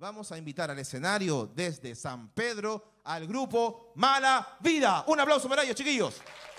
vamos a invitar al escenario desde San Pedro al grupo Mala Vida. Un aplauso para ellos, chiquillos.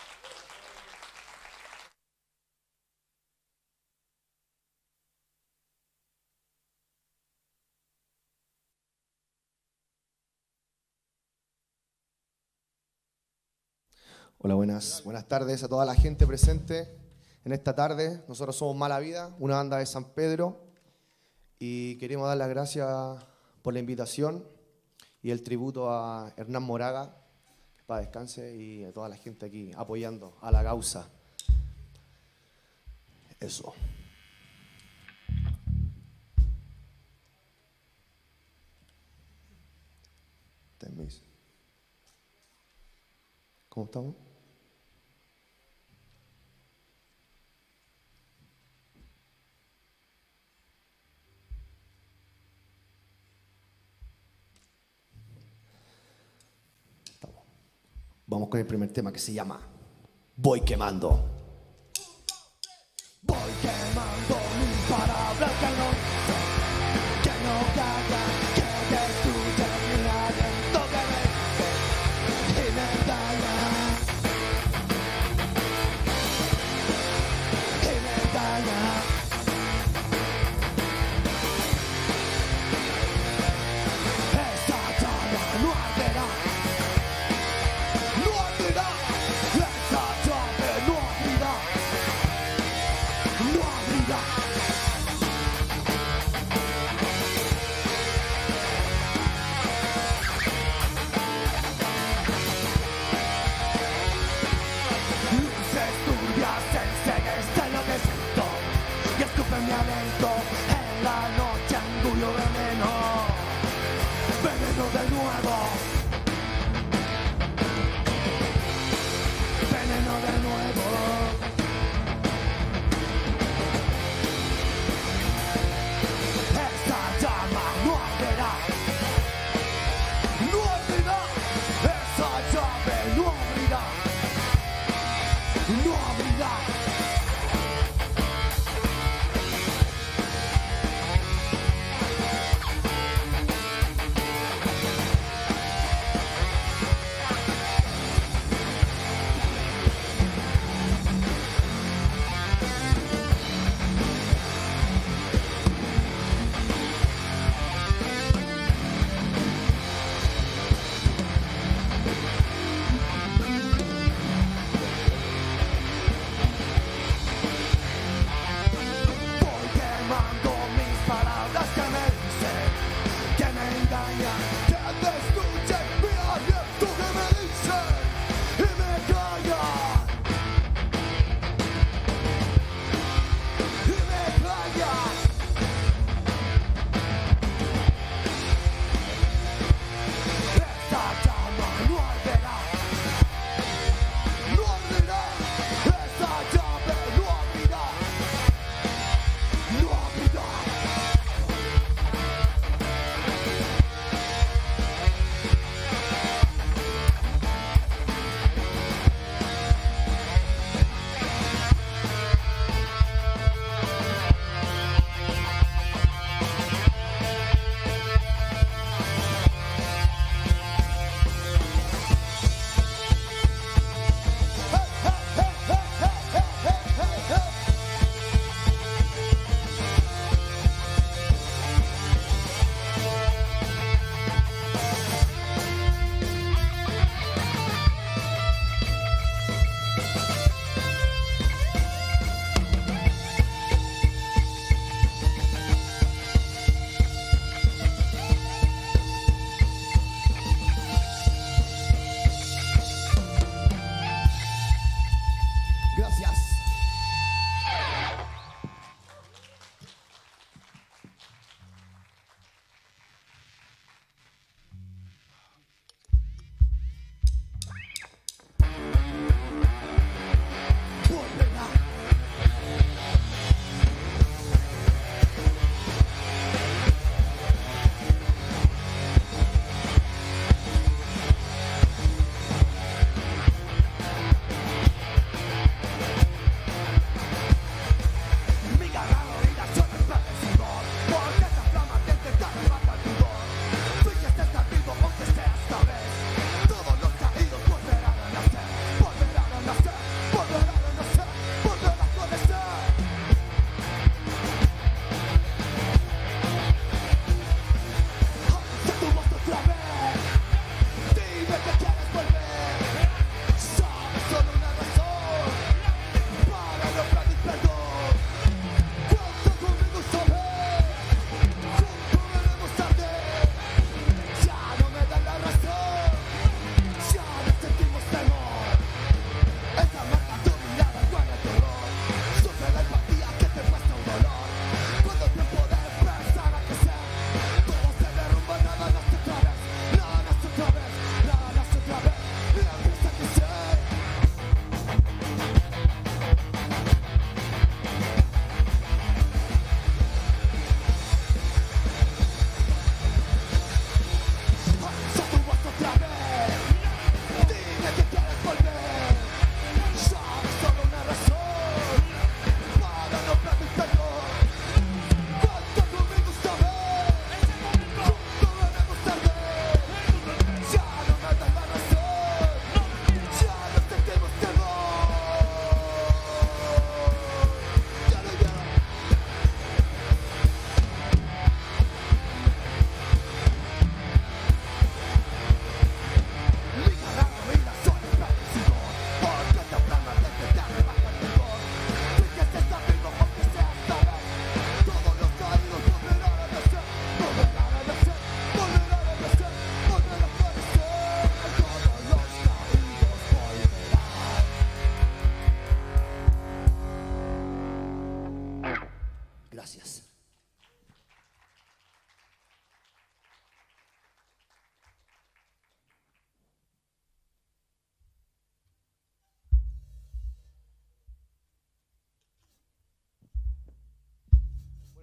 Hola, buenas tardes a toda la gente presente en esta tarde. Nosotros somos Mala Vida, una banda de San Pedro, y queremos dar las gracias por la invitación y el tributo a Hernán Moraga, que para descanse, y a toda la gente aquí apoyando a la causa. Eso. ¿Cómo estamos? Vamos con el primer tema, que se llama Voy Quemando. Voy quemando mis palabras que no callan, que destruyen mi aliento, que vence y me daña, y me daña. Esa llama no arderá, no abrirá, esa llave no abrirá, no abrirá. Luces turbias, ensegues de lo que siento, y escupen mi aliento en la noche, engullo veneno, veneno de nuevo. Veneno de nuevo. Esta llama no arderá, no abrirá, esa llave no abrirá, no abrirá. Voy quemando mis palabras que me dicen, que me engañan, que destruyen mi aliento, que me dicen y me callan, y me callan. Esta llama no arderá, no abrirá, esta llave no abrirá, no abrirá.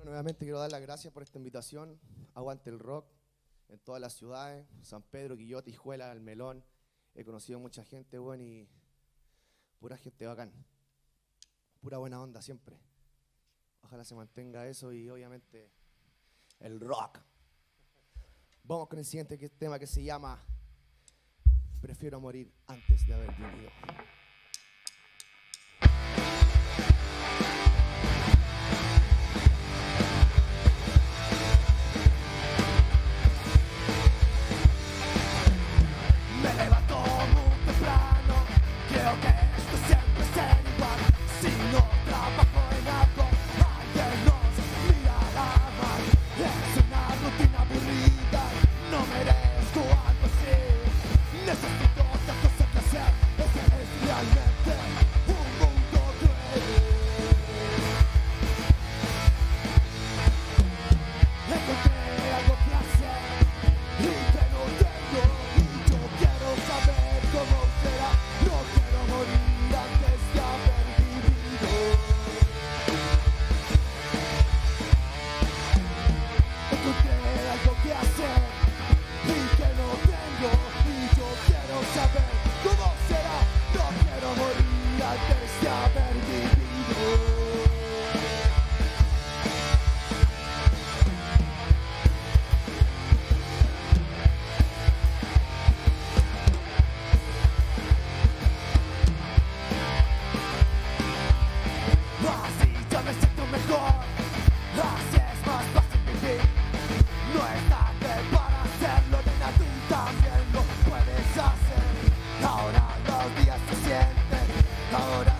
Nuevamente quiero dar las gracias por esta invitación. Aguante el rock en todas las ciudades, San Pedro, Quillota, Hijuela, El Melón. He conocido mucha gente, bueno, y pura gente bacán. Pura buena onda siempre. Ojalá se mantenga eso y obviamente el rock. Vamos con el siguiente tema que se llama Prefiero morir antes de haber vivido. Me levanto muy temprano, creo que esto siempre será igual. Si no trabajo en algo, alguien nos mirará mal. Es una rutina aburrida, no merezco algo así. Necesito otra cosa que hacer, este es realmente un mundo cruel. Encontré algo que hacer y que no tengo, y yo quiero saber cómo será. No quiero morir antes de haber vivido. Encontré algo que hacer y que no tengo, y yo quiero saber cómo será. No quiero morir antes de haber vivido. Así ya me siento mejor, así es más fácil vivir. No es tarde para hacerlo, nena, tú también lo puedes hacer. Ahora los días se sienten, ahora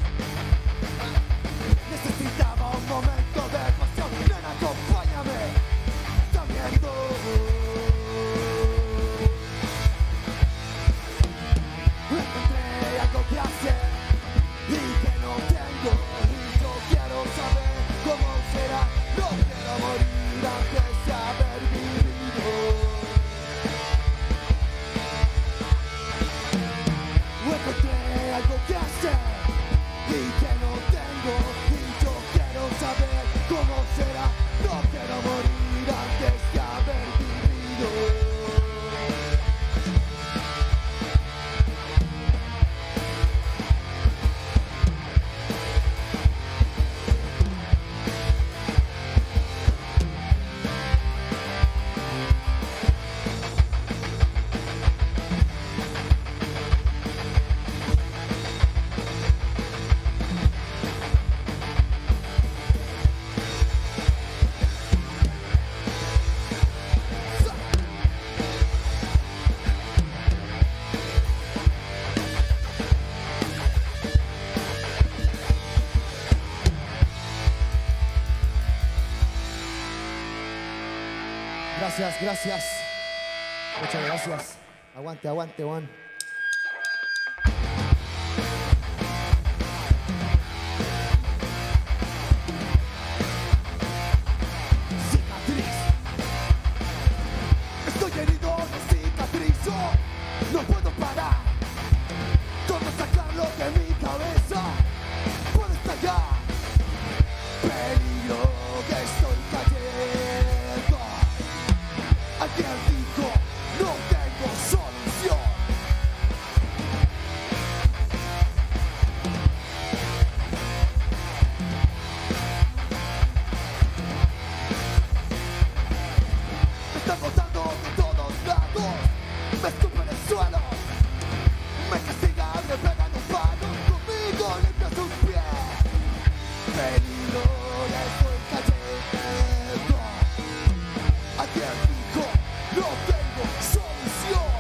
necesitaba un momento de pasión. Nena, acompáñame, también tú. Encontré algo que hacer y que no tengo, y yo quiero saber cómo será. No quiero morir antes de haber vivido. Encontré algo que hacer y que no tengo, y yo quiero saber cómo será. No quiero morir antes de haber vivido. Gracias, gracias. Muchas gracias. Aguante, aguante, Juan. Cicatriz. Estoy herido de cicatrizo. No puedo parar. ¿Cómo sacarlo de mi cabeza? Puedo estallar. Peligro que estoy cayendo. Alguien dijo, no tengo solución. Me están botando de todos lados. Me escupen el suelo. Me castigan, me pegan un palo. Conmigo limpias sus pies. Peligro, ya estoy cayendo. Alguien dijo, no tengo solución.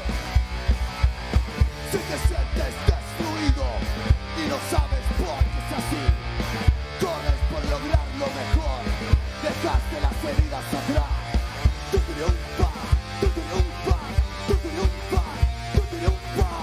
Si te sientes destruido y no sabes por qué es así, corres por lograr lo mejor. Dejaste las heridas atrás. Tú triunfas, tú triunfas, tú triunfas, tú triunfas.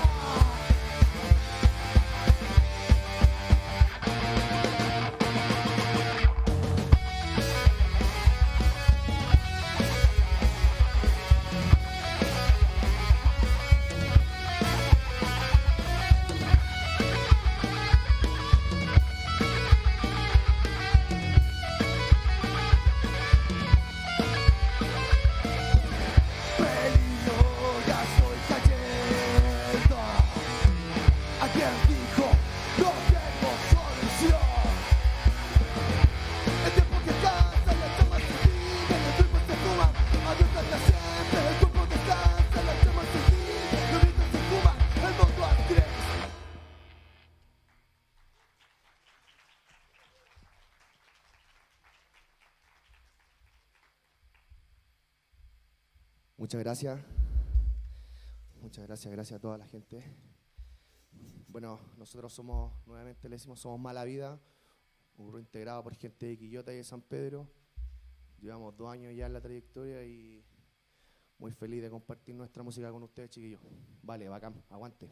Muchas gracias. Muchas gracias, gracias a toda la gente. Bueno, nosotros somos, nuevamente le decimos, somos Mala Vida, un grupo integrado por gente de Quillota y de San Pedro. Llevamos 2 años ya en la trayectoria y muy feliz de compartir nuestra música con ustedes, chiquillos. Vale, bacán, aguante.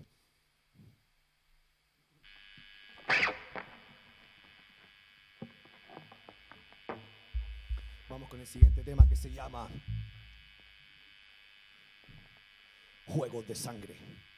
Vamos con el siguiente tema que se llama Juegos de Sangre.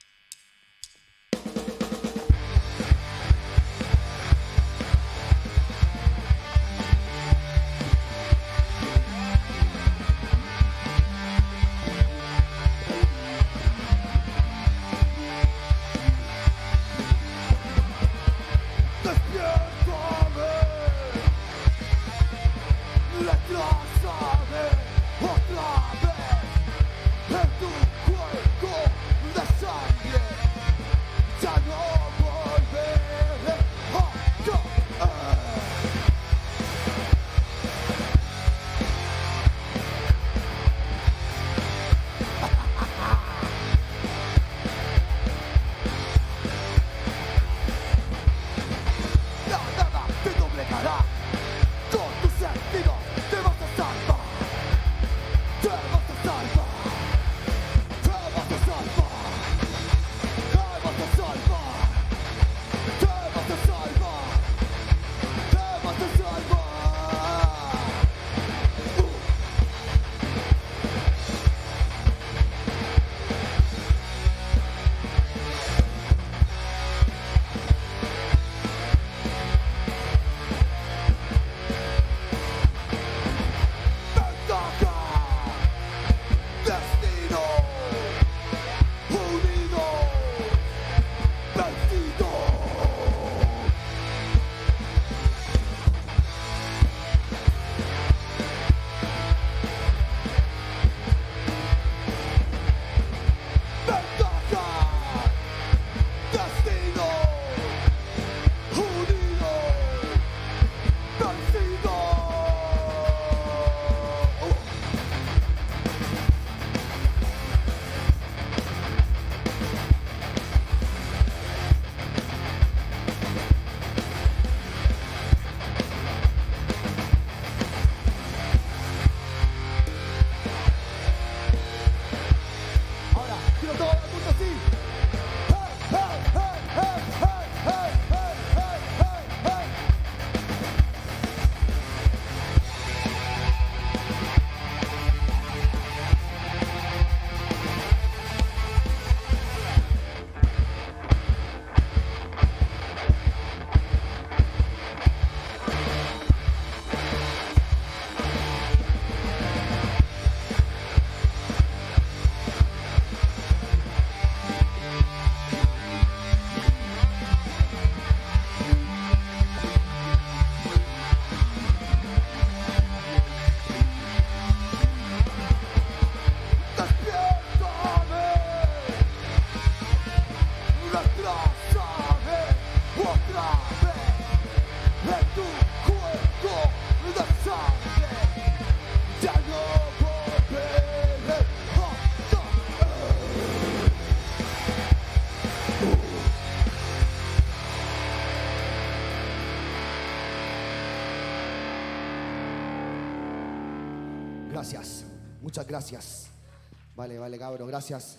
Gracias, muchas gracias. Vale, vale, cabros, gracias.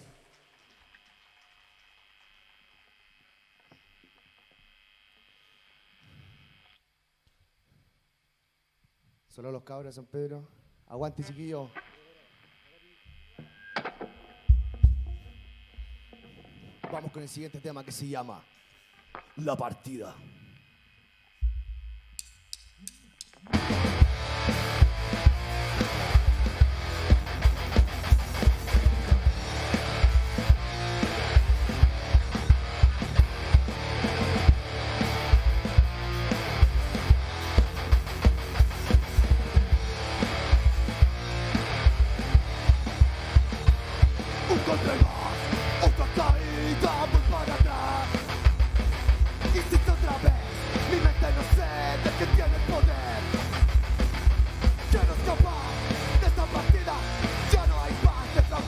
Solo los cabros de San Pedro. Aguante, chiquillo. Vamos con el siguiente tema que se llama La Partida. Otra caída, voy para atrás. Insisto otra vez, mi mente no sé de qué tiene el poder. Quiero escapar de esta partida, ya no hay paz de trabajo.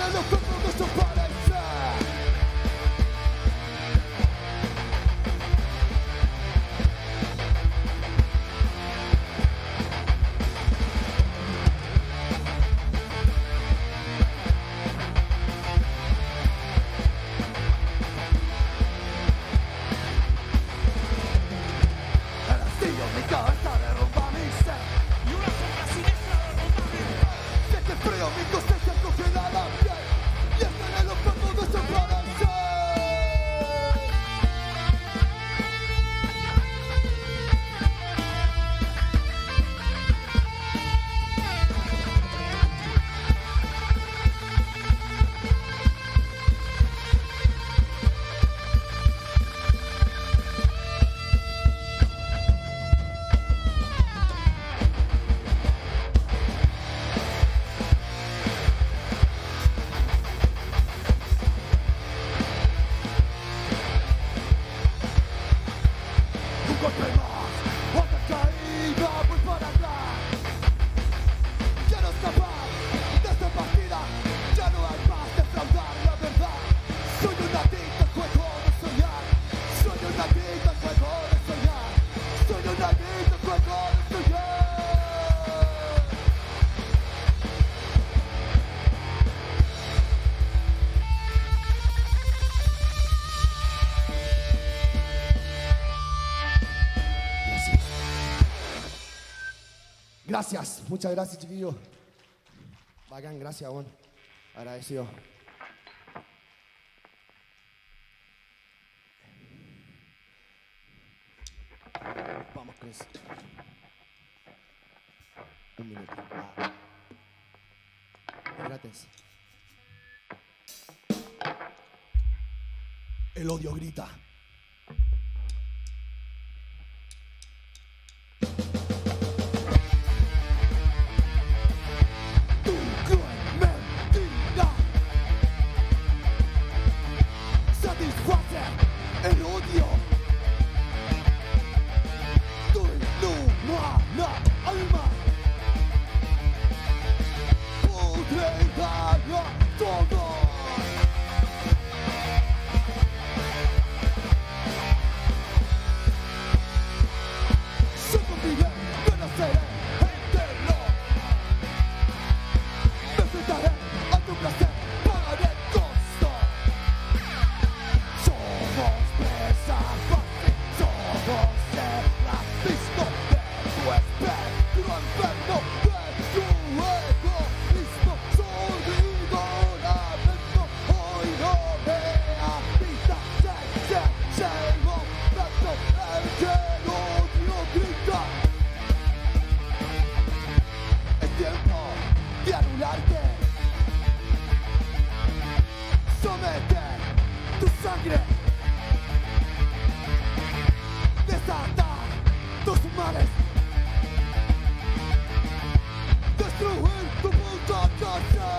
en los cuerpos desaparecer. El hastío en mi cabeza derrumba mi ser. Y una sombra siniestra derrumba mi paz. Sé que frío mi cosecha congela la piel. Y están en los cuerpos desaparecer. Un golpe más, otra caída, voy para atrás. Quiero escapar de esta partida, ya no hay más defraudar la verdad. Soy un adicto al juego de soñar, soy un adicto al juego de soñar, soy un adicto al juego de soñar. Gracias, muchas gracias, chiquillos. Bacán, gracias, bueno. Agradecido. Vamos, Chris. Un minuto. Gracias. El odio grita. Tu cruel mentira satisface el odio. Tu inhumana alma pudrirá todo. Sucumbiré, renaceré, eterno. Me enfrentaré a tu placer, pagaré el costo. Somos presas fácil, somos el abismo de tu espectro enfermo, de tu egoísmo. Sordido lamento, hoy no me habita. Llegó tanto el que el odio grita. Es tiempo de anularte. Someter tu sangre. Desatar tus males. Destruir tu puta casa.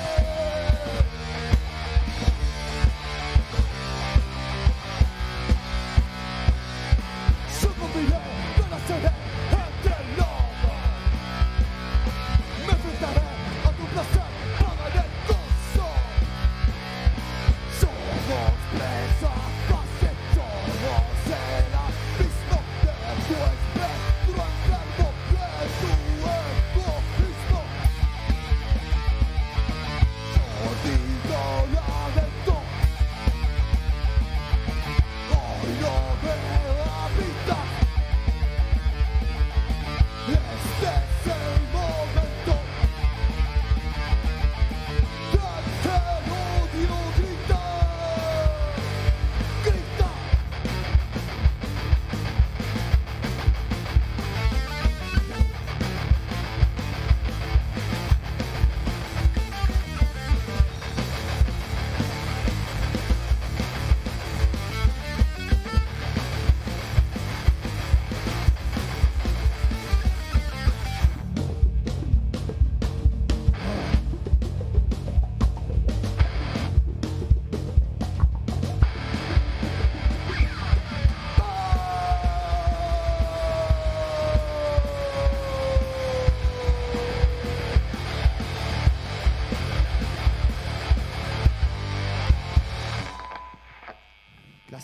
Sucumbiré, renaceré entre el lobo. Me enfrentaré a tu placer, pagaré el costo. Somos presas fácil, somos el abismo de tu espectro enfermo, de tu egoísmo. Sordido lamento, hoy no me habita. Este es el momento de que el odio grita.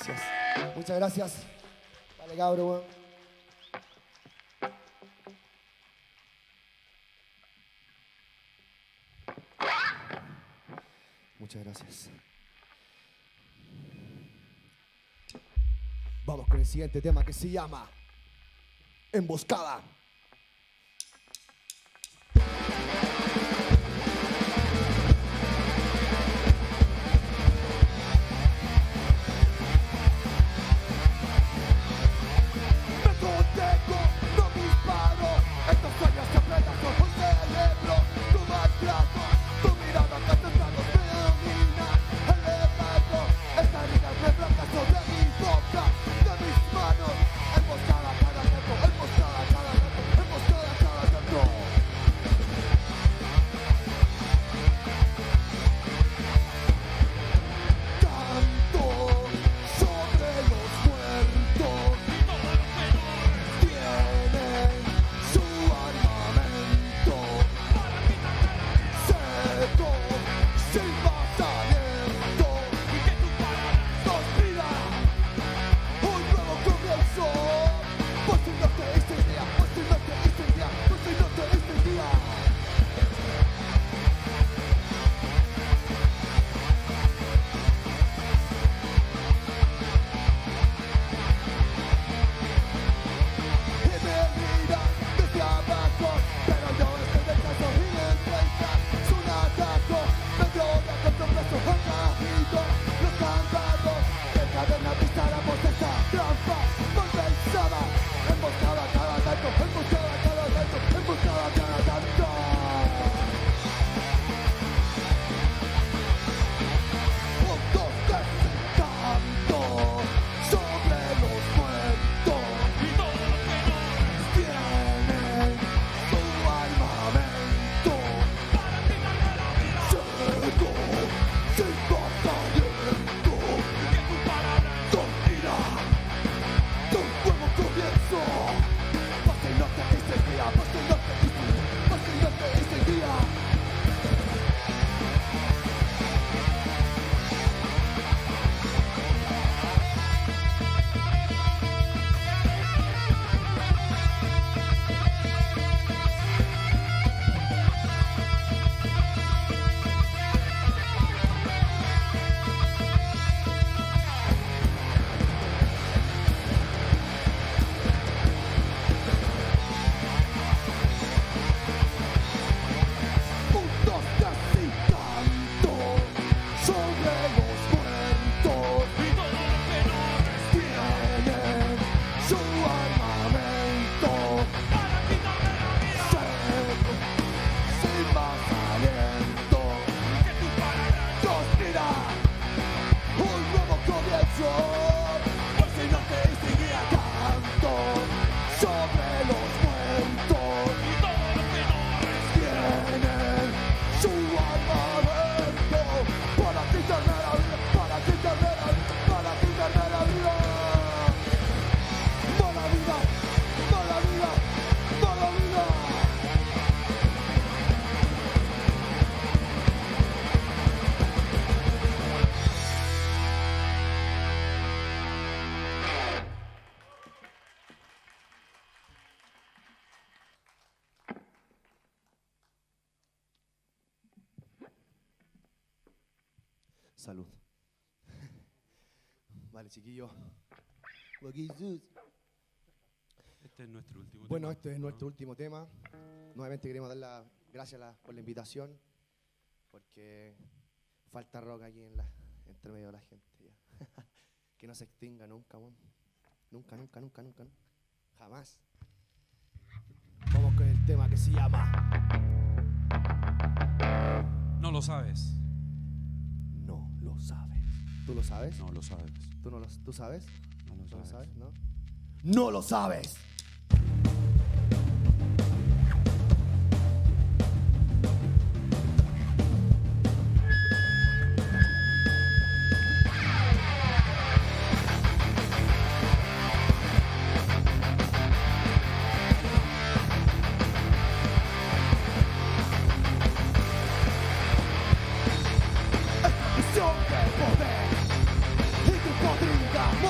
Gracias. Muchas gracias. Dale, cabro, weón. Muchas gracias. Vamos con el siguiente tema que se llama Emboscada. Me contengo, no disparo. Estos sueños se apretan como el cerebro. Tu maltrato, tu mirada que tentados me domina. El ego, esta herida me blanca sobre mi boca, de mis manos. Emboscada cada rato, emboscada cada rato, emboscada cada rato. Canto sobre los muertos. Tienen su armamento seco, sin batalento. Conspira un nuevo comienzo. Por si no te hice el día, por si no te hice el día, por si no te hice el día. Y me miran desde abajo, pero yo estoy de caso y me enfrentas. Es un ataco, me droga con tu brazo acaído. Los candados de cadena pisáramos esa trampa malversada. Emboscada cada tanto, emboscada cada tanto, emboscada cada tanto. Un, dos, tres, canto sobre los muertos. Tienen su armamento seco, sin batalento. Conspira un nuevo comienzo. Pasa y no te hice el día, pasa y no te hice el día, pasa y no te hice el día. Un, dos, tres y canto sobre los muertos. Tienen su armamento seco, sin más aliento. Conspira un nuevo comienzo. Por si no te distinguía, canto sobre los muertos. Tienen su armamento para quitarme la vida, para quitarme la vida, para quitarme la vida. Mala vida, mala vida, mala vida. Salud. Vale, chiquillos. Este es nuestro último Bueno, tema, este es ¿no? nuestro último tema. Nuevamente queremos dar las gracias por la invitación, porque falta rock aquí entre medio de la gente. Ya. Que no se extinga nunca, weón. Nunca, nunca, nunca, nunca, nunca. Jamás. Vamos con el tema que se llama No lo sabes. No lo sabes. ¿Tú lo sabes? No lo sabes. ¿Tú sabes? No lo ¿Tú lo sabes. sabes? ¿No? ¡No lo sabes! Misión de poder y tu podrida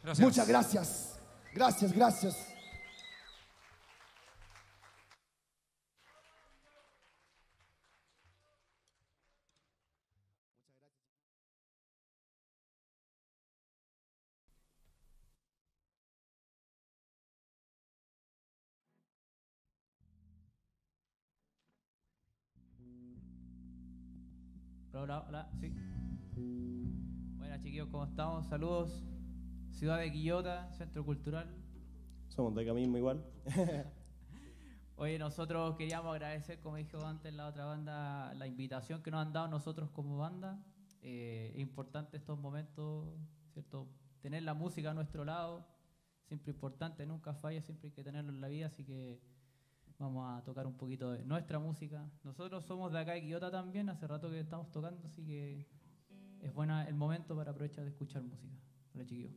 Gracias. Muchas gracias. Gracias, gracias. Hola, hola, sí. Buenas chiquillos, ¿cómo estamos? Saludos. Ciudad de Quillota, Centro Cultural. Somos de acá mismo igual. Oye, nosotros queríamos agradecer, como dije antes la otra banda, la invitación que nos han dado nosotros como banda. Es importante estos momentos, ¿cierto? Tener la música a nuestro lado, siempre importante, nunca falla, siempre hay que tenerlo en la vida, así que vamos a tocar un poquito de nuestra música. Nosotros somos de acá de Quillota también, hace rato que estamos tocando, así que es bueno el momento para aprovechar de escuchar música. Hola chiquillos.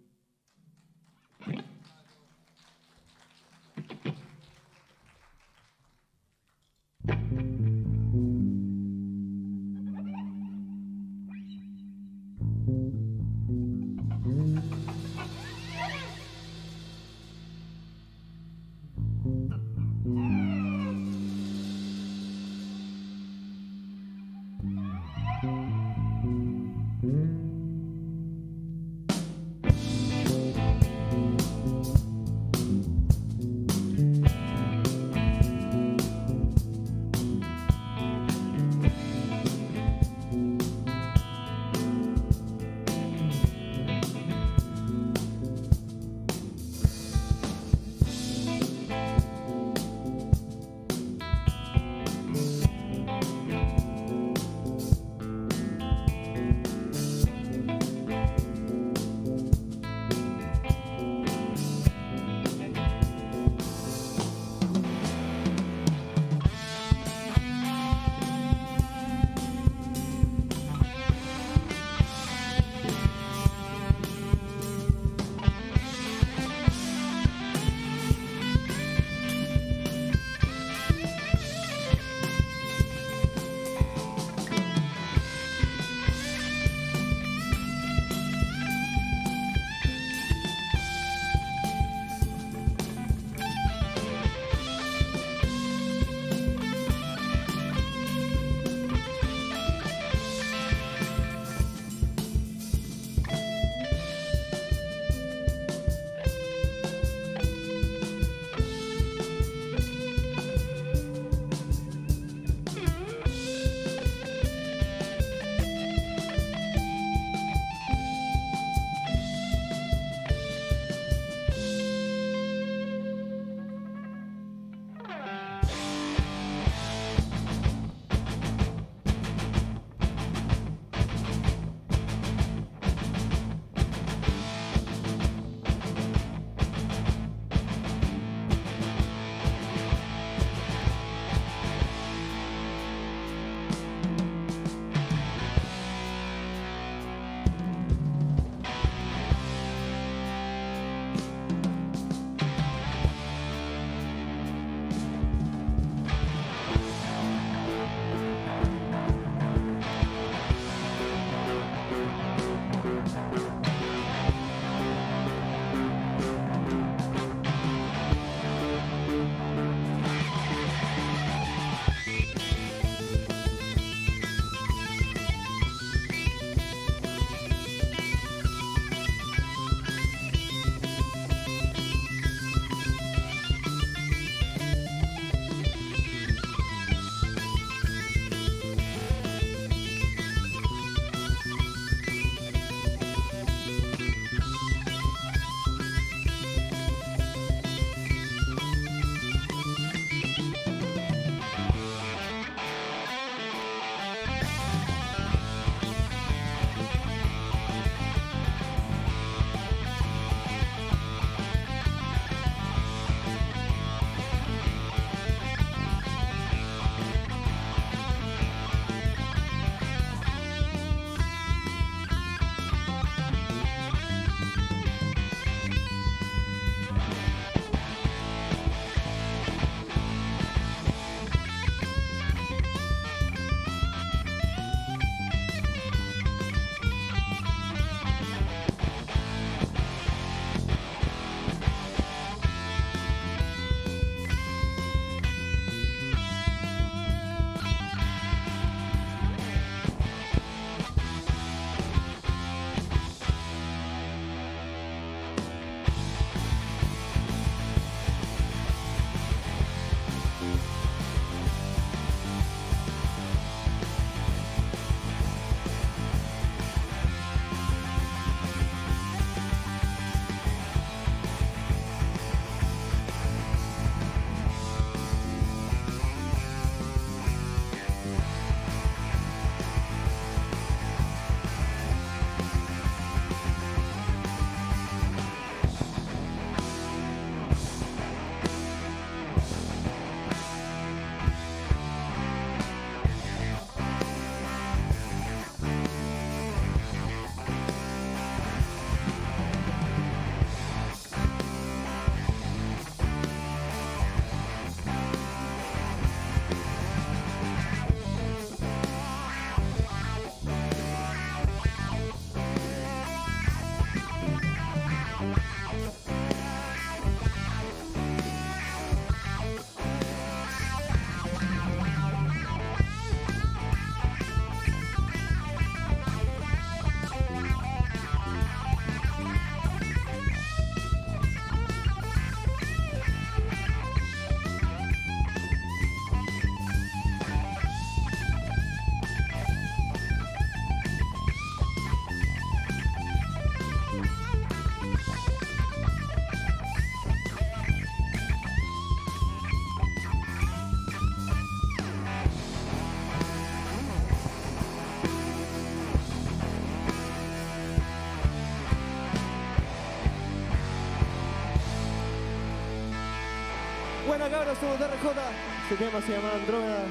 Hola, somos DRJ. Este tema se llama Droga.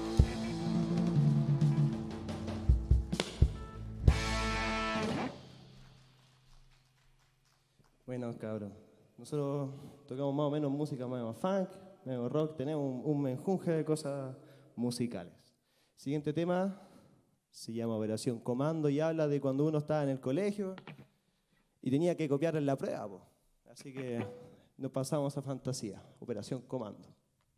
Bueno, cabrón. Nosotros tocamos más o menos música más funk, medio rock. Tenemos un menjunje de cosas musicales. Siguiente tema se llama Operación Comando y habla de cuando uno estaba en el colegio y tenía que copiar en la prueba, po. Así que nos pasamos a fantasía. Operación Comando.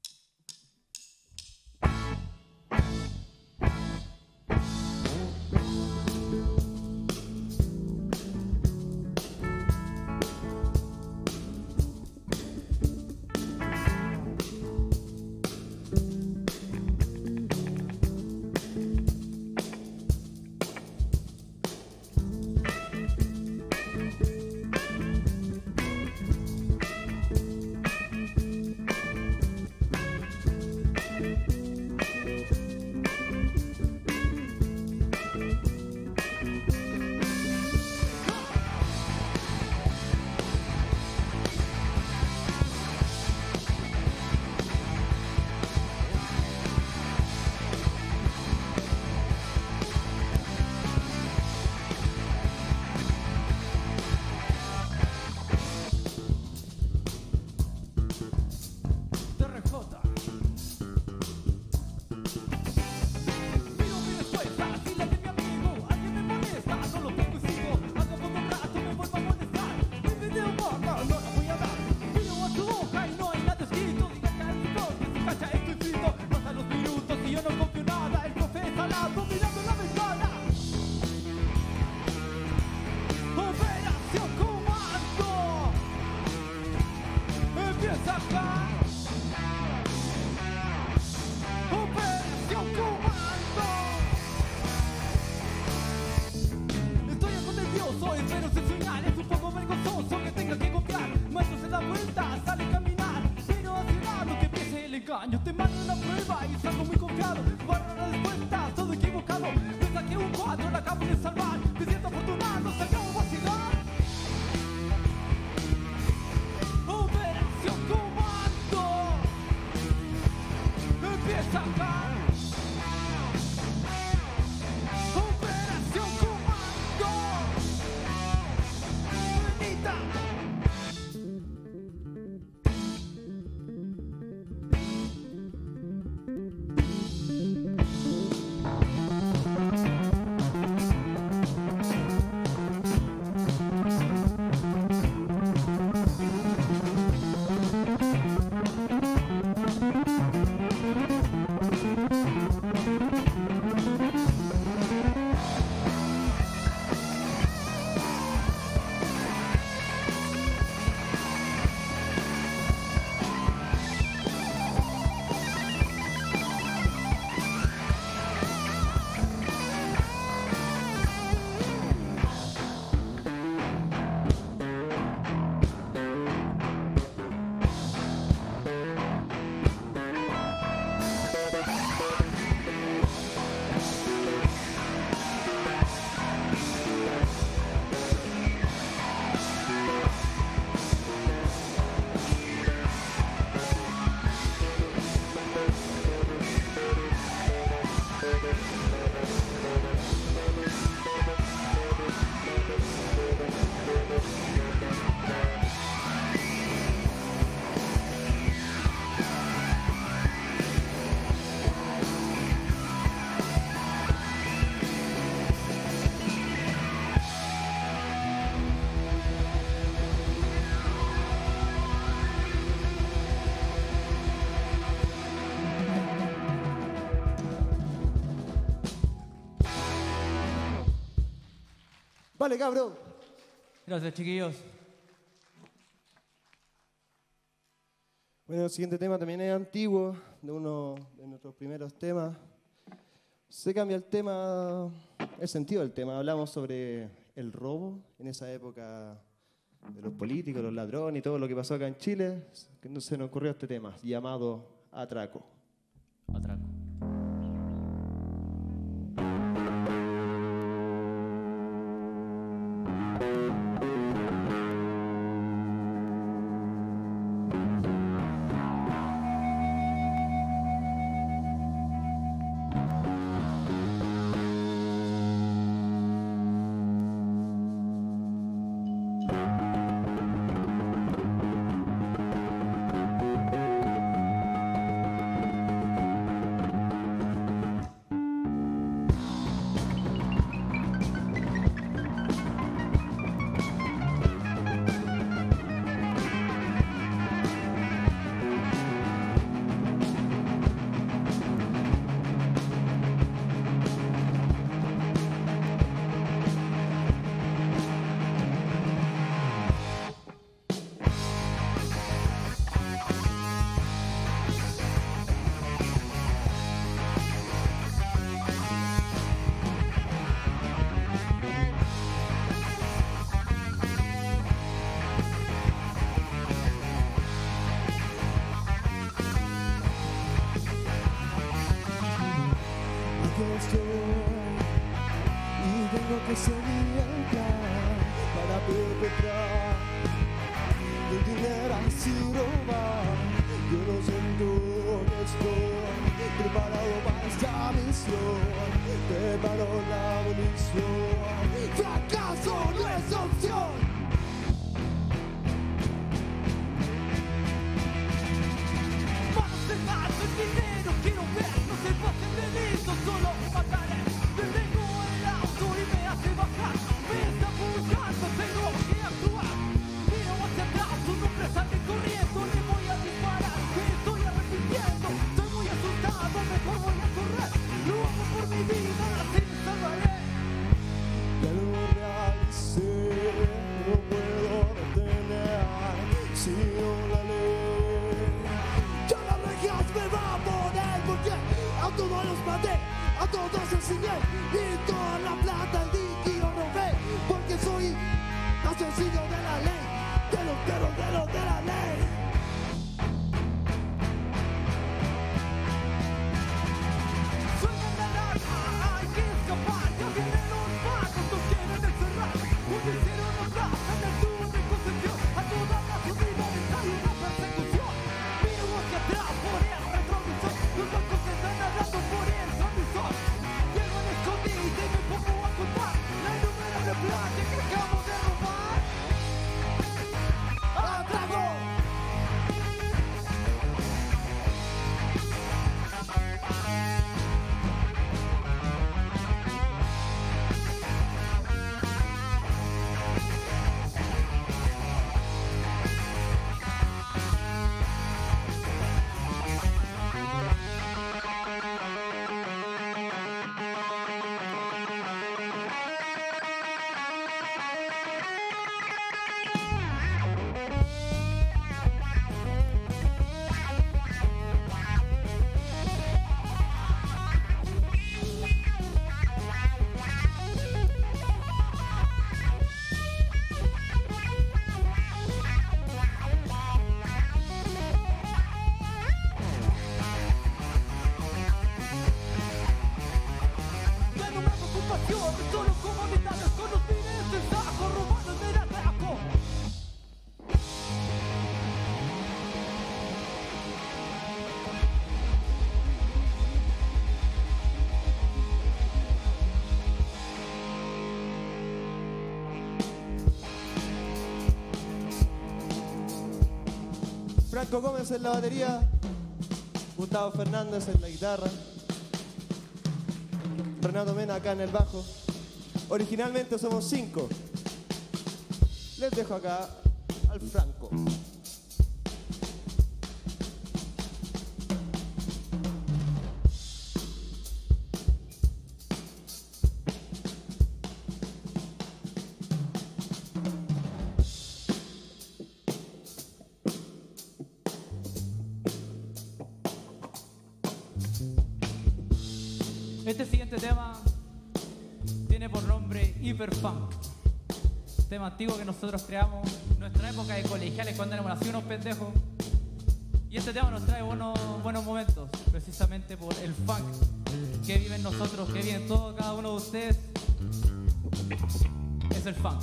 Yo te mando una prueba y salgo muy confiado. Guardo la respuesta, todo equivocado. Me saqué un 4, la acabo de salvar. Me siento afortunado, se acabó vacilar. Operación Comando empieza acá. Operación Comando. Benita. Vale, cabrón. Gracias, chiquillos. Bueno, el siguiente tema también es antiguo, de uno de nuestros primeros temas. Se cambia el tema, el sentido del tema. Hablamos sobre el robo en esa época de los políticos, los ladrones y todo lo que pasó acá en Chile. Que se nos ocurrió este tema, llamado Atraco. Atraco. que sería el plan para perpetrar el dinero así robar. Yo lo siento que estoy preparado para esta misión. Preparo la munición. Fracaso no es opción. Manos de gato, el dinero quiero ver. No se pasen de listo, solo mataré. Detengo el auto y me hace bajar. Me está buscando, tengo que actuar. Miro hacia atrás, un hombre sale corriendo. Le voy a disparar, me estoy arrepintiendo. Estoy muy asustado, mejor voy a correr. Lo hago por mi vida, así me salvaré. Ya lo realicé, no puedo detener. Sigo la ley. Ya las rejas me va a poner porque a todos los maté, a todos enseñé y toda la plata el líquido robé porque soy asesino de la ley, de la ley. Suena la alarma, hay que escapar. Ya vienen los pagos, nos quieren encerrar. Pusieron la plaza en el tubo de Concepción. A todas las unidades hay una persecución. Miro hacia atrás por el retrovisor. Los bancos están hablando por el transmisor. Llego al escondite y me pongo a contar la innumerable plata que acabo de robar. ¡Atrago! Ya no me hago ocupación, solo comodidades con los fines del saco, robando en el atraco. Franco Gómez en la batería, Gustavo Fernández en la guitarra, Renato Mena acá en el bajo. Originalmente somos 5. Les dejo acá al Franco. Este siguiente tema tiene por nombre Hyperfunk. Tema antiguo que nosotros creamos en nuestra época de colegiales cuando éramos así unos pendejos. Y este tema nos trae buenos momentos, precisamente por el funk que viven nosotros, que viven todos, cada uno de ustedes. Es el funk.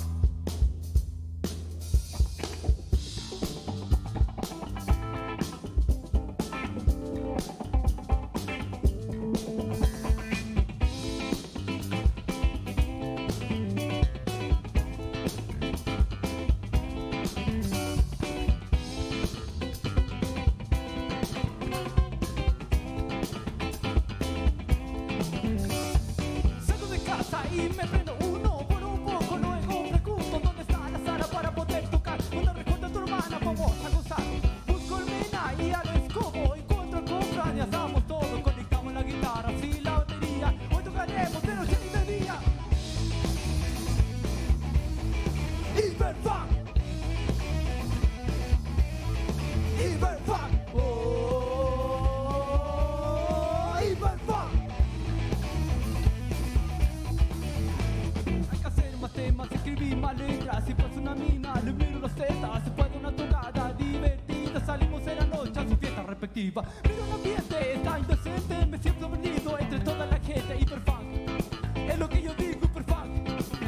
Salgo de casa y me prendo uno por un poco. Luego pregunto dónde está la sala para poder tocar. Cuando recuerdo a tu hermana, vamos a gozar. Busco el Mena y al escobo. Encuentro con Fran y asamos todo. Conectamos la guitarra, sí, la batería. Hoy tocaremos de noche y de día. Hyperfunk. Hyperfunk. Oh, Hyperfunk. Hay que hacer más temas, escribir más letras. Si pasa una mina, le miro las tetas. Se puede una tocada divertida. Salimos en la noche a su fiesta respectiva. Miro el ambiente, está indecente. Me siento perdido entre toda la gente. Hyperfunk, es lo que yo digo, Hyperfunk.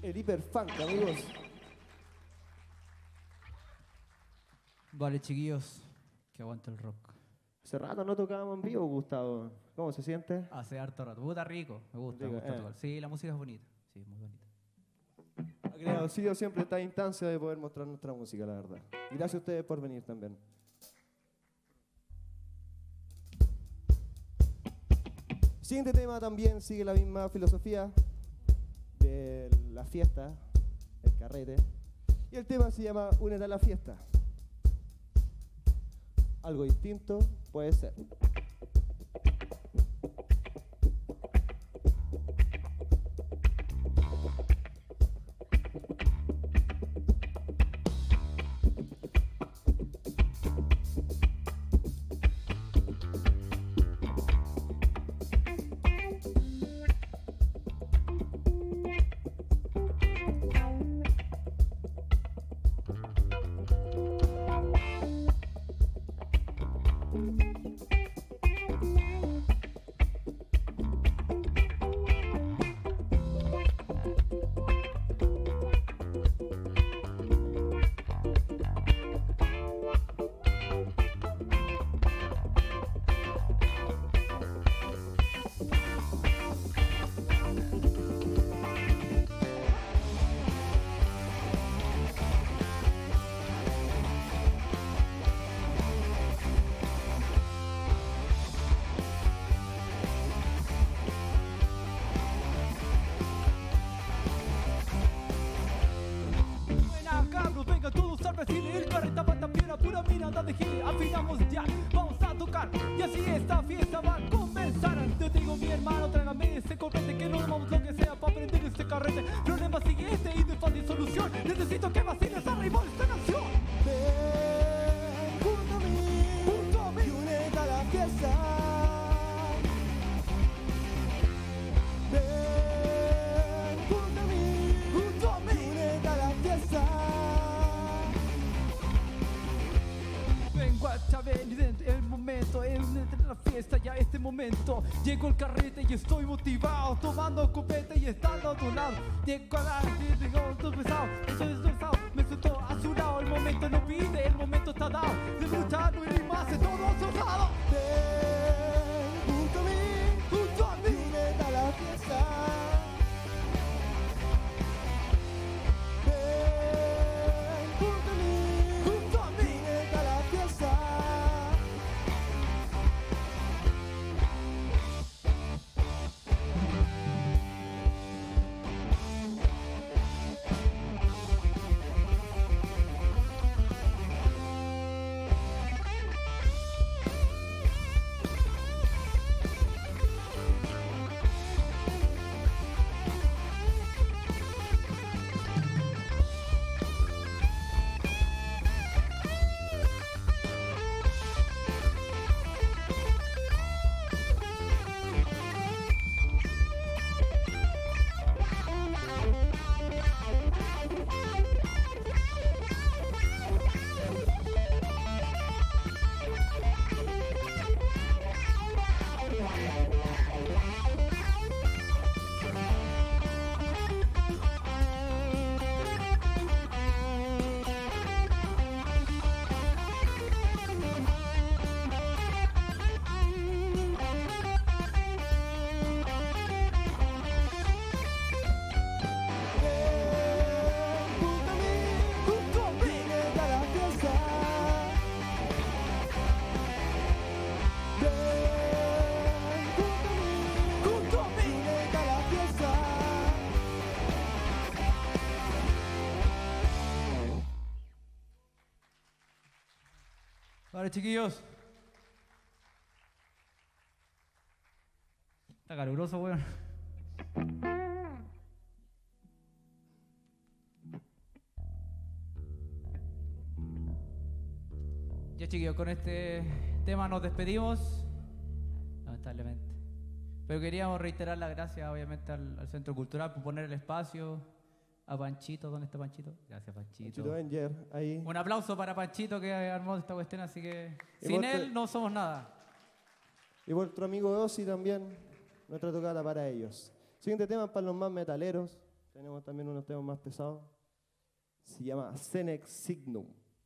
el hiperfunk, amigos. Vale, chiquillos, que aguante el rock. Hace rato no tocábamos en vivo, Gustavo. ¿Cómo se siente? Hace harto rato. Puta rico, me gusta Rico, tocar. Sí, la música es bonita. Sí, muy bonita. Agradecido siempre esta instancia de poder mostrar nuestra música, la verdad. Y gracias a ustedes por venir también. Siguiente tema también sigue la misma filosofía de la fiesta, el carrete. Y el tema se llama Únete a la fiesta. Algo distinto puede ser. Buena, cabros, venga todos al vecino. El carreta pata piedra, pura mirada de gil. Afinamos ya, vamos a tocar. Y así esta fiesta va a comenzar. Te digo, mi hermano, tráigame ese correte. Que no vamos lo que sea para prender este carrete. Problema siguiente y de fácil solución. Necesito que vaciles arriba esta canción. Ven junto a mí y únete a la fiesta. Ven junto a mí y únete a la fiesta. Vengo a saber el momento, entre la fiesta ya este momento. Llegó el carrete y estoy motivado, tomando copete y estando a tu lado. Llego a la digo, todo pesado, estoy estresado, me siento a su lado. El momento no pide, el momento está dado. De luchar no hay más, es todo asustado. Ven junto a mí y únete a la fiesta. Ven junto a mí y únete a la fiesta. Vale, chiquillos. Está caluroso, weón. Ya, chiquillos, con este tema nos despedimos. Lamentablemente. Pero queríamos reiterar las gracias, obviamente, al Centro Cultural por poner el espacio. A Panchito, ¿dónde está Panchito? Gracias, Panchito. Chito Benger, ahí. Un aplauso para Panchito que armó esta cuestión, así que Y sin vos él no somos nada. Y vuestro amigo Ozzy también, nuestra tocada para ellos. Siguiente tema para los más metaleros. tenemos también unos temas más pesados. Se llama Senex Signum.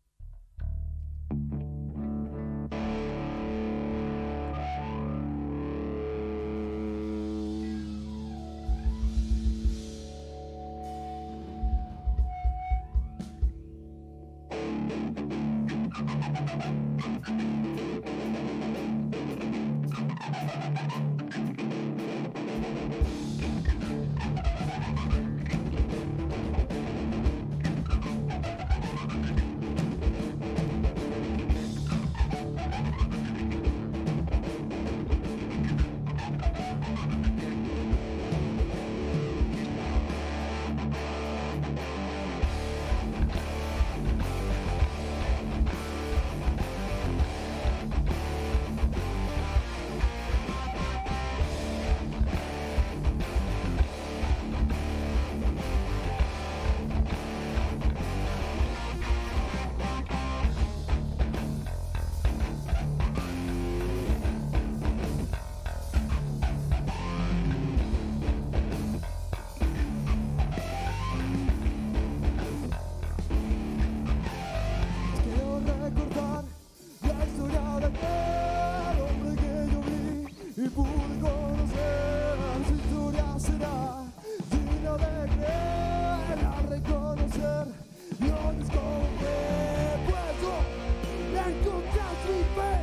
Quiero recordar la historia de aquel hombre que yo vi y pude conocer. Su historia será digna de creer, a reconocer. No desconfié, puedo encontrar mi fe.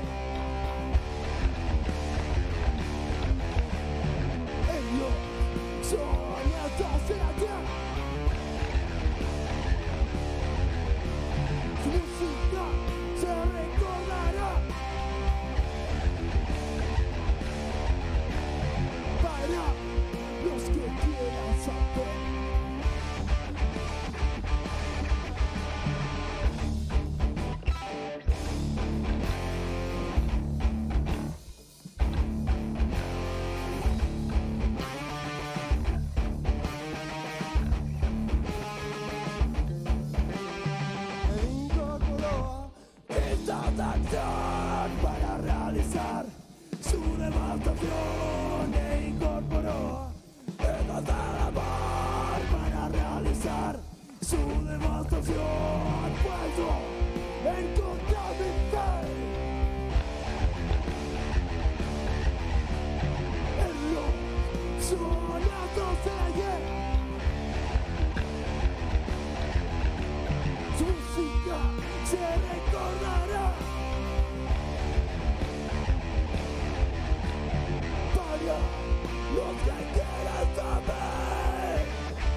Ellos son nietos de la tierra. Su música se recordará para los que quieran saber. Incorporó esta acción para realizar su devastación e incorporó esta labor para realizar su devastación. Puedo encontrar mi fe en los soñados de ayer. Su música se recordará para los que quieran saber.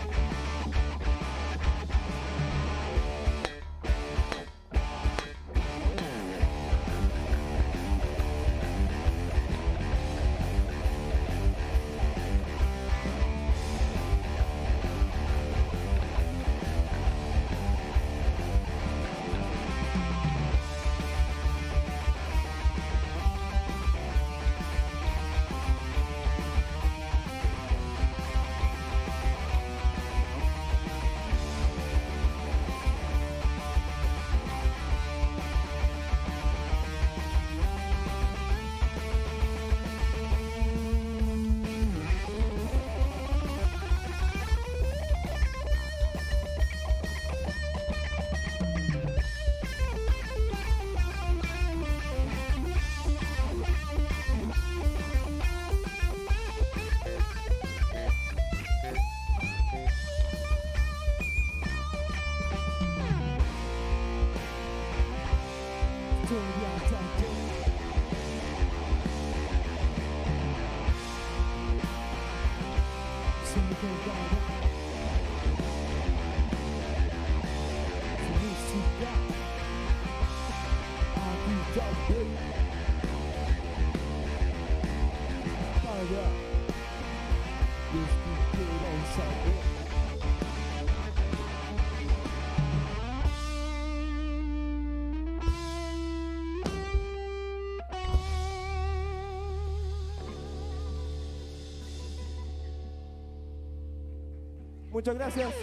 Muchas gracias.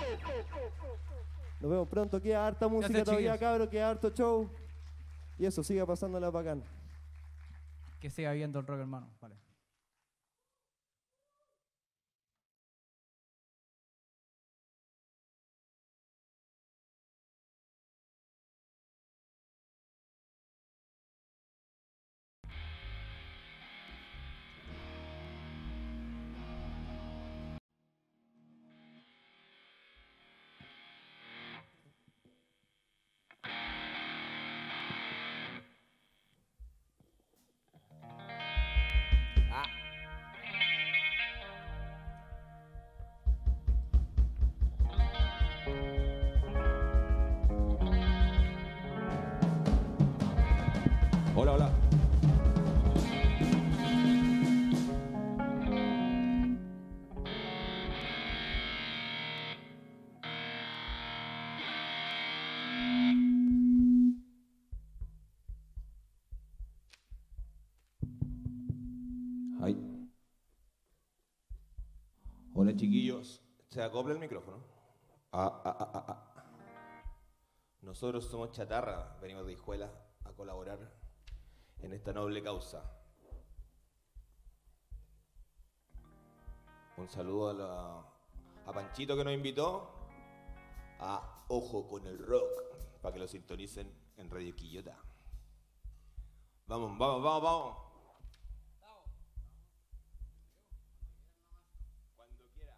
Nos vemos pronto. Queda harta música Gracias, todavía, chiquillos. cabros. Queda harto show. Y eso, siga pasándola bacán. Que siga viendo el rock, hermano. Vale. Hola, hola. Ahí. Hola, chiquillos. ¿Se acopla el micrófono? Nosotros somos Chatarra, venimos de Hijuela a colaborar en esta noble causa. Un saludo a Panchito que nos invitó a Ojo con el Rock, para que lo sintonicen en Radio Quillota. Vamos, vamos, vamos, vamos. Cuando quiera.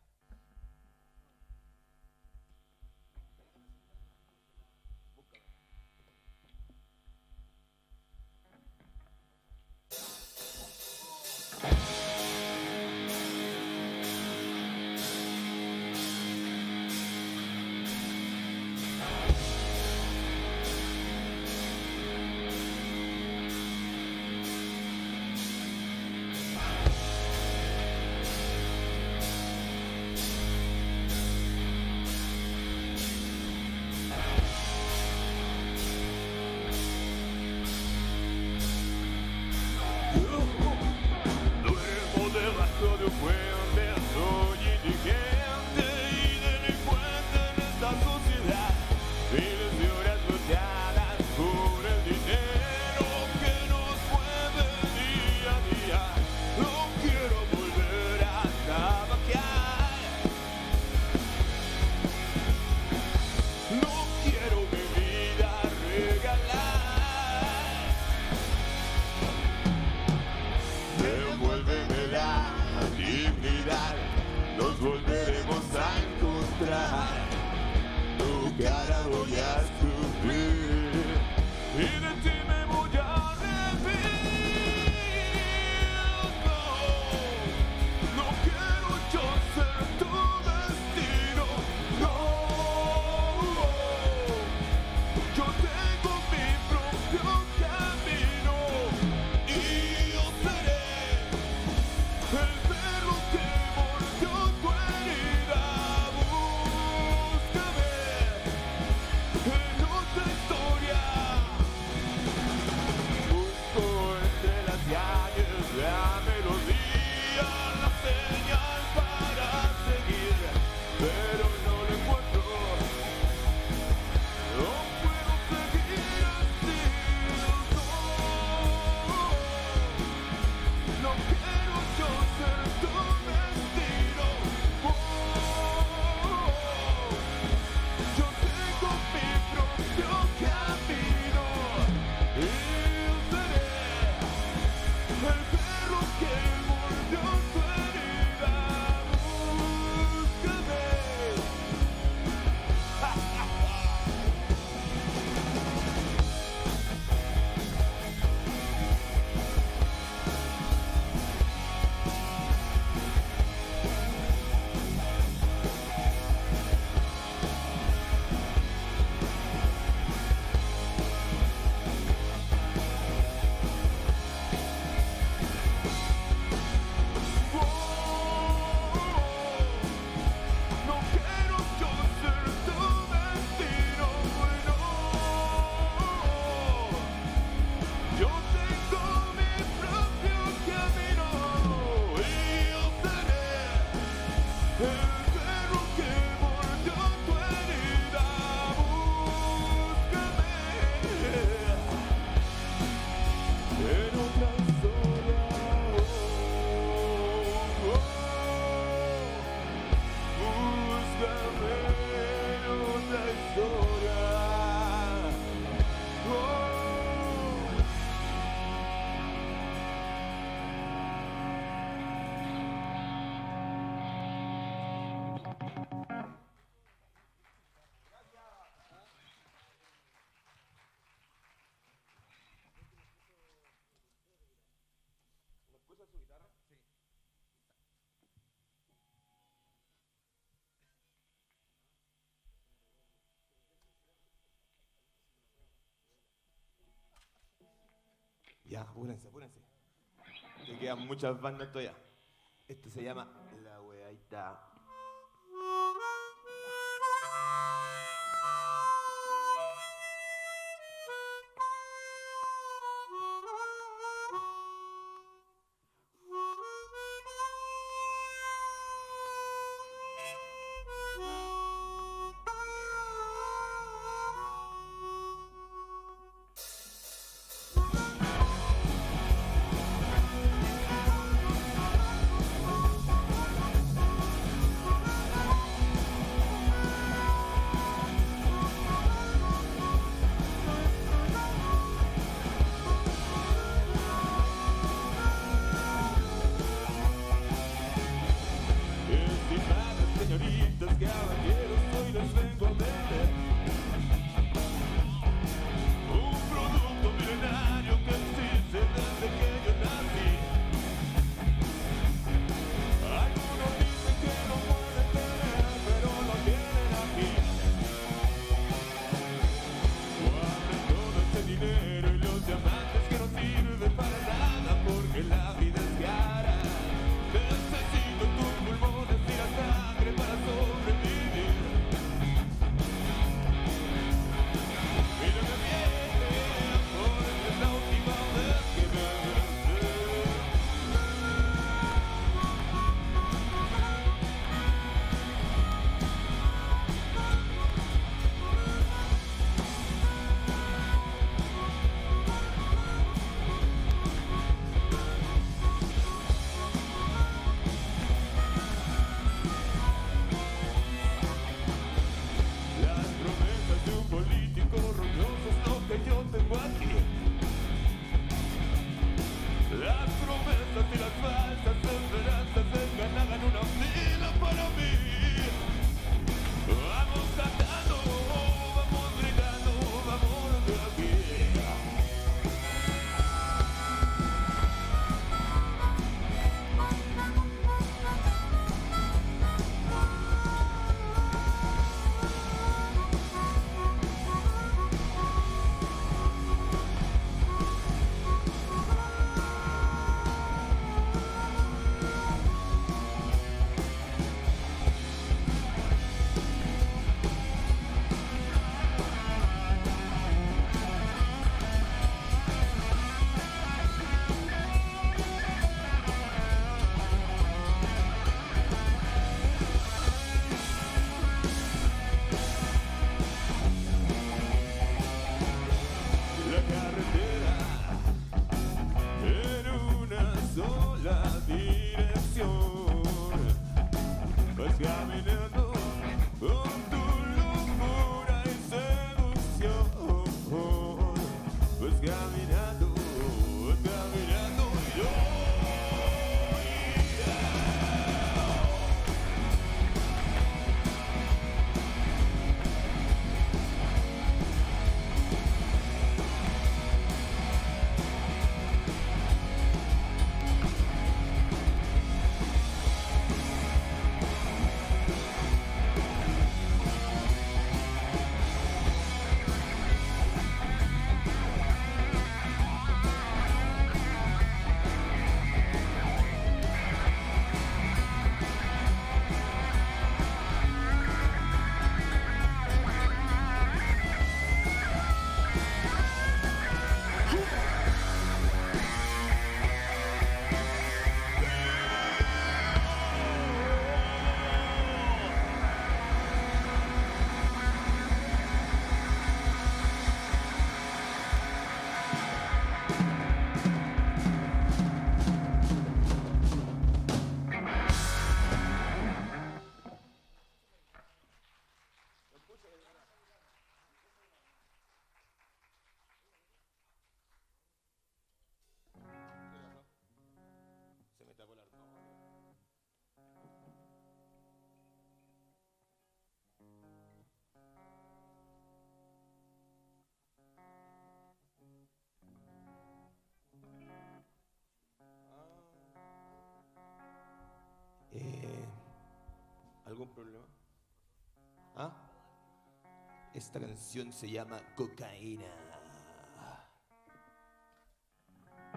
Duermo debajo de un puente, soy indigente y delincuente en esta sociedad. Miles de horas luchadas por el dinero que nos mueve día a día. No quiero volver a trabajar. No quiero mi vida regalar. Devuélveme la dignidad, nos volveremos a encontrar. Tu cara voy a sufrir y de ti me voy a reír. No quiero yo ser tu destino, no. Yo tengo mi propio camino y yo seré el perro que mordió tu herida. Búscame, Ya, apúrense, apúrense. Que quedan muchas bandas todavía. Este se llama La Weaita. Estimadas señoritas, caballeros, hoy les vengo a vender un producto milenario que existe desde que yo nací. Algunos dicen que no pueden tener, pero lo tienen aquí. Guarden todo ese dinero y los diamantes que no sirven para nada, porque la vida es cara. Necesito tus pulmones y la sangre para sobrevivir. Mírame bien, porque es la última vez que me ves. Las promesas de un político roñoso es lo que yo tengo aquí. Las promesas y las falsas esperanzas vengan, hagan una fila para mí. Vamos cantando, vamos gritando, vamos de aquí. La carretera en una sola dirección. Vas caminando con tu locura y seducción. Vas caminando y yo. Se me tapó el arco. ¿Algún problema? ¿Ah? Esta canción se llama Cocaína.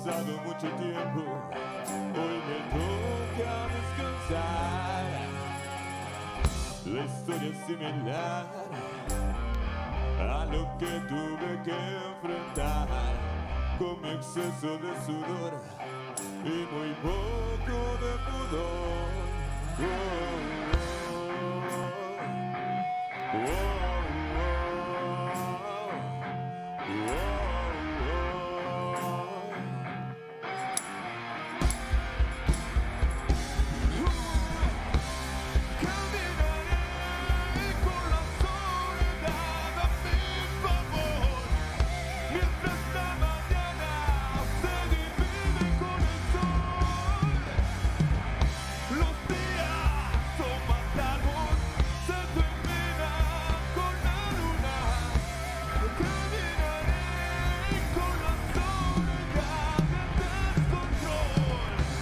pasado mucho tiempo, hoy me toca descansar. La historia es similar a lo que tuve que enfrentar, con mi exceso de sudor y muy poco de pudor. Caminaré con la soledad a mi favor, mientras la mañana se divide con el sol. Los días son más largos, se terminan con la luna. Caminaré con la soledad del descontrol.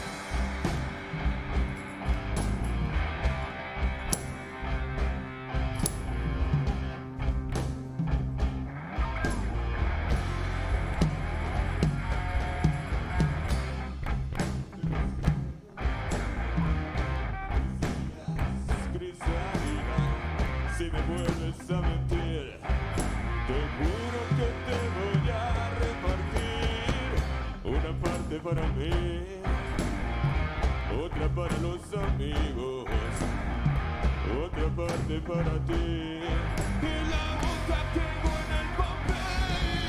Cristalina, si me vuelves a mentir, te juro que te voy a repartir una parte para mí, otra para los amigos, otra parte para ti. Y la boca tengo en el papel.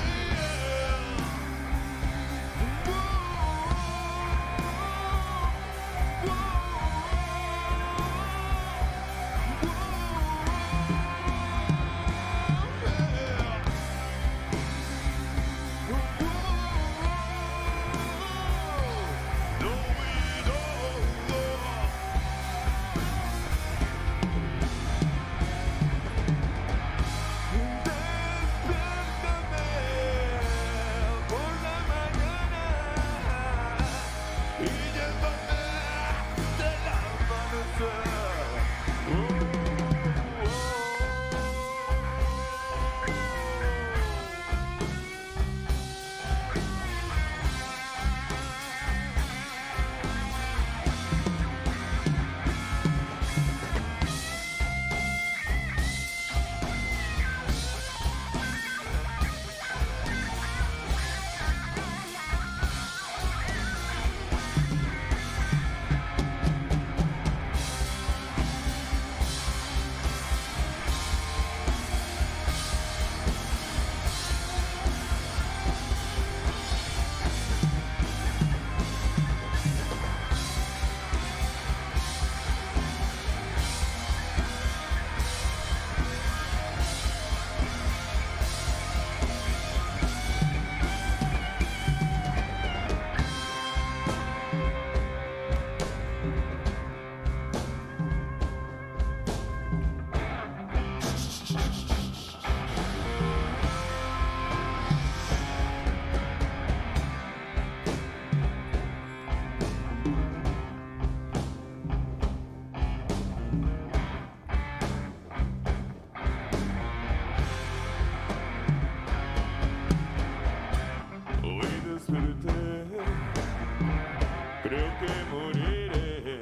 Creo que moriré.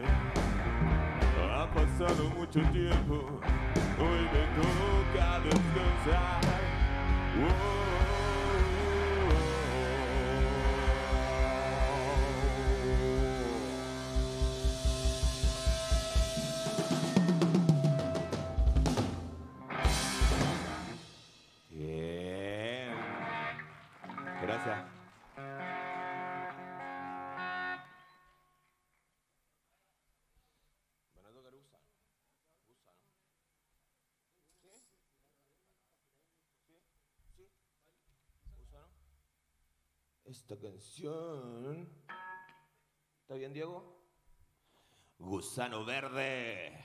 Ha pasado mucho tiempo, hoy me toca descansar. Bien. Gracias. Esta canción... ¿Está bien, Diego? Gusano Verde.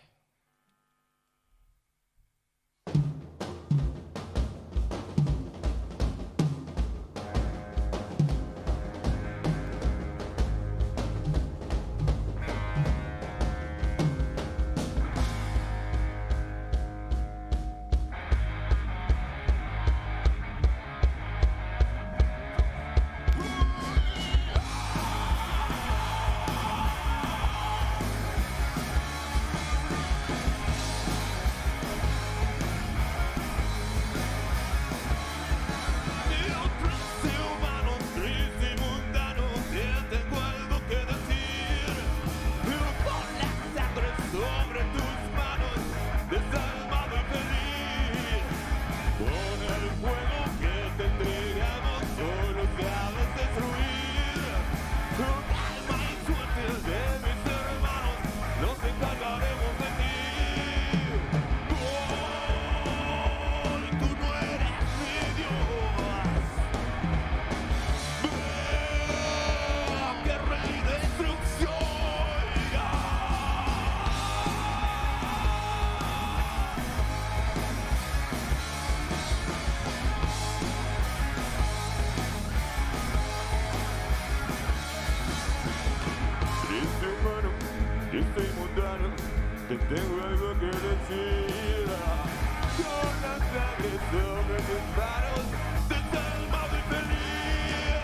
triste y mundano, te tengo algo que decir. Con la sangre sobre tus manos, te salvado y feliz.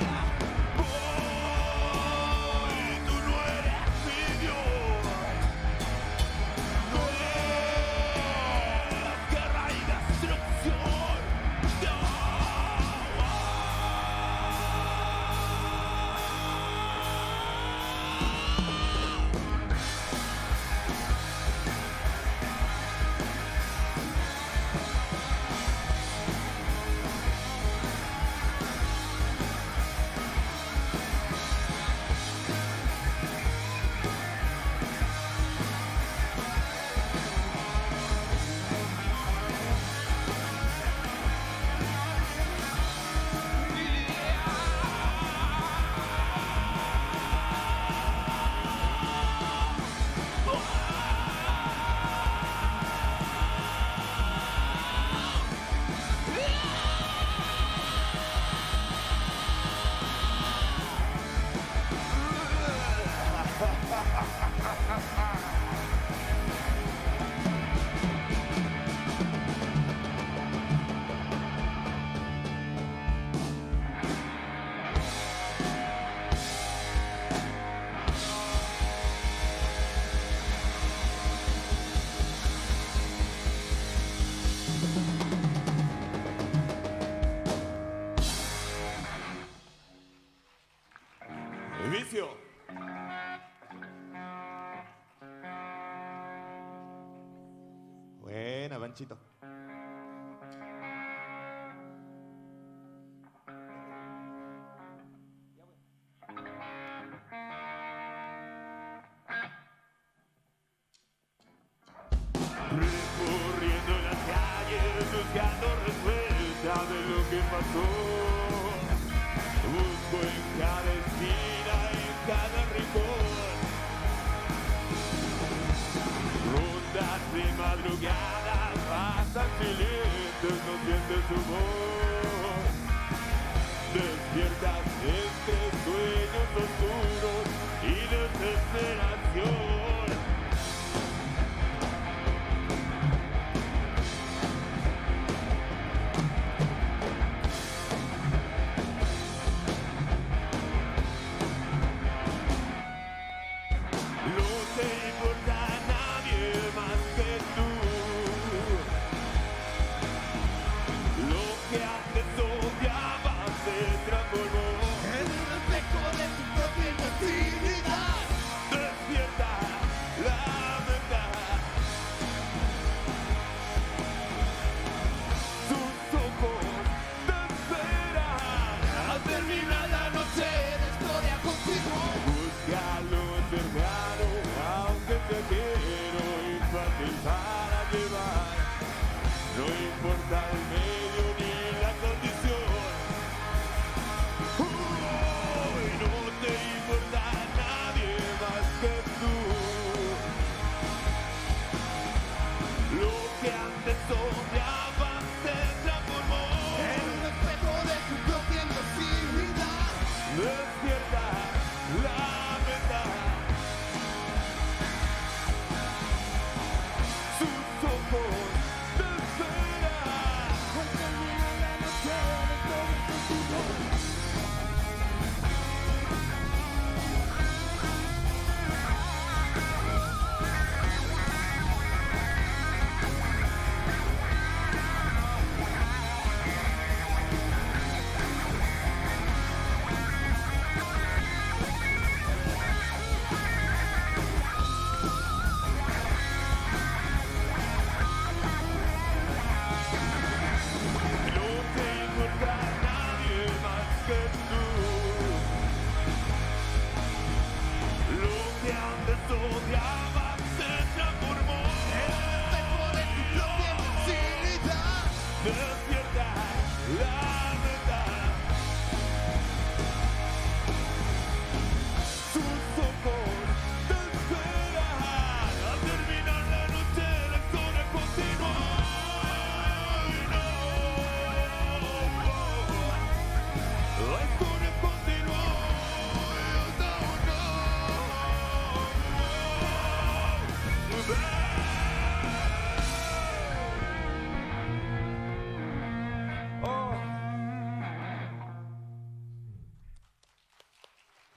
Hoy tú no eres mi Dios. No es guerra y destrucción. No. Vicio. Buena, Panchito. Recorriendo las calles, buscando respuesta de lo que pasó. Busco en cada esquina, en cada rincón. Rondas de madrugada, pasan silencios, no sientes su voz. Despiertas entre sueños oscuros y desesperación.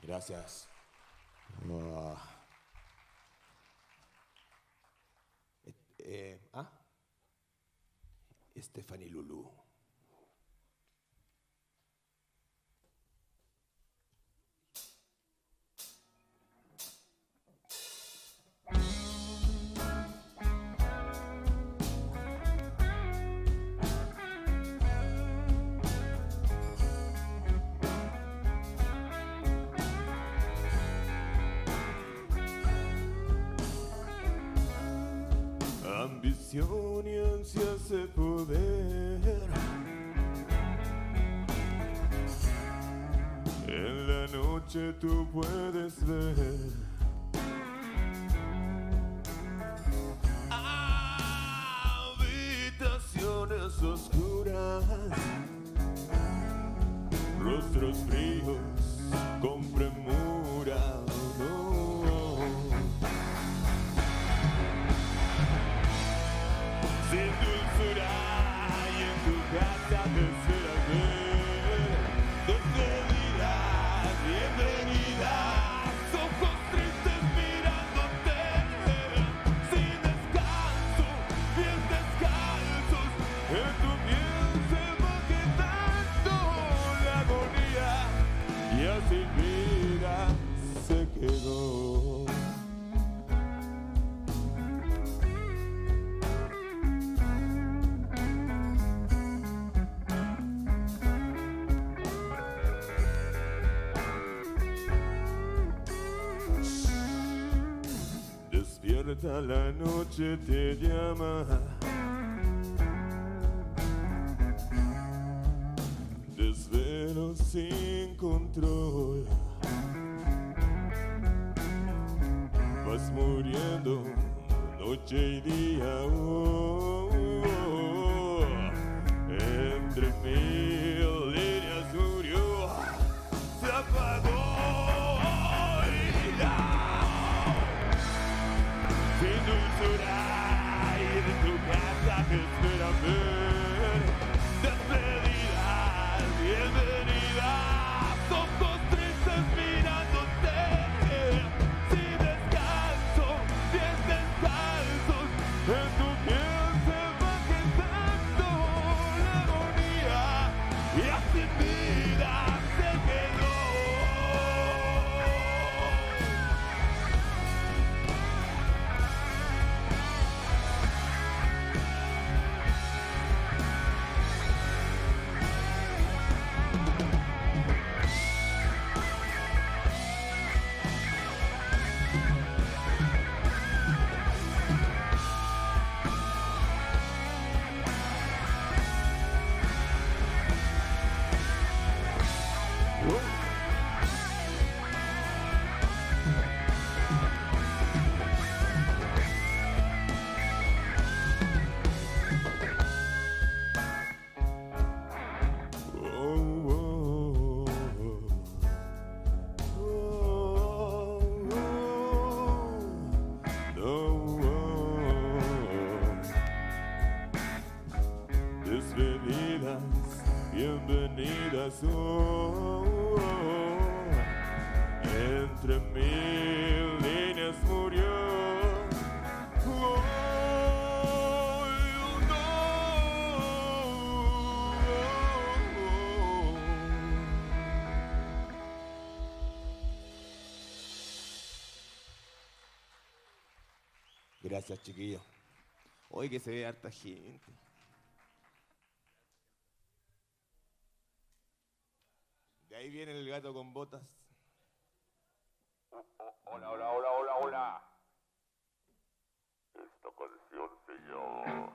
Gracias. Stephanie Lulu. Ambición y ansias de poder. En la noche tú puedes ver habitaciones oscuras, rostros fríos con premura. Sin dulzura y en tu casa te esperas ver despedidas, bienvenidas, ojos tristes mirándote, sin descanso, pies descalzos, en tu piel se va quedando la agonía y así vida se quedó. Despierta, la noche te llama. Desvelo sin control. Vas muriendo noche y día. Entre mil líneas murió. Se apagó. Sin dulzura y de tu casa te espera ver despedidas, bienvenidas, ojos tristes mirándote, sin descanso, pies descalzos, en tu piel se va quedando la agonía y así vida se quedó. Despedidas, bienvenidas, entre mil líneas murió. Gracias, chiquillos. Hoy que se ve harta gente. De ahí viene el gato con botas. Hola, hola, hola, hola, hola. Esta canción se llama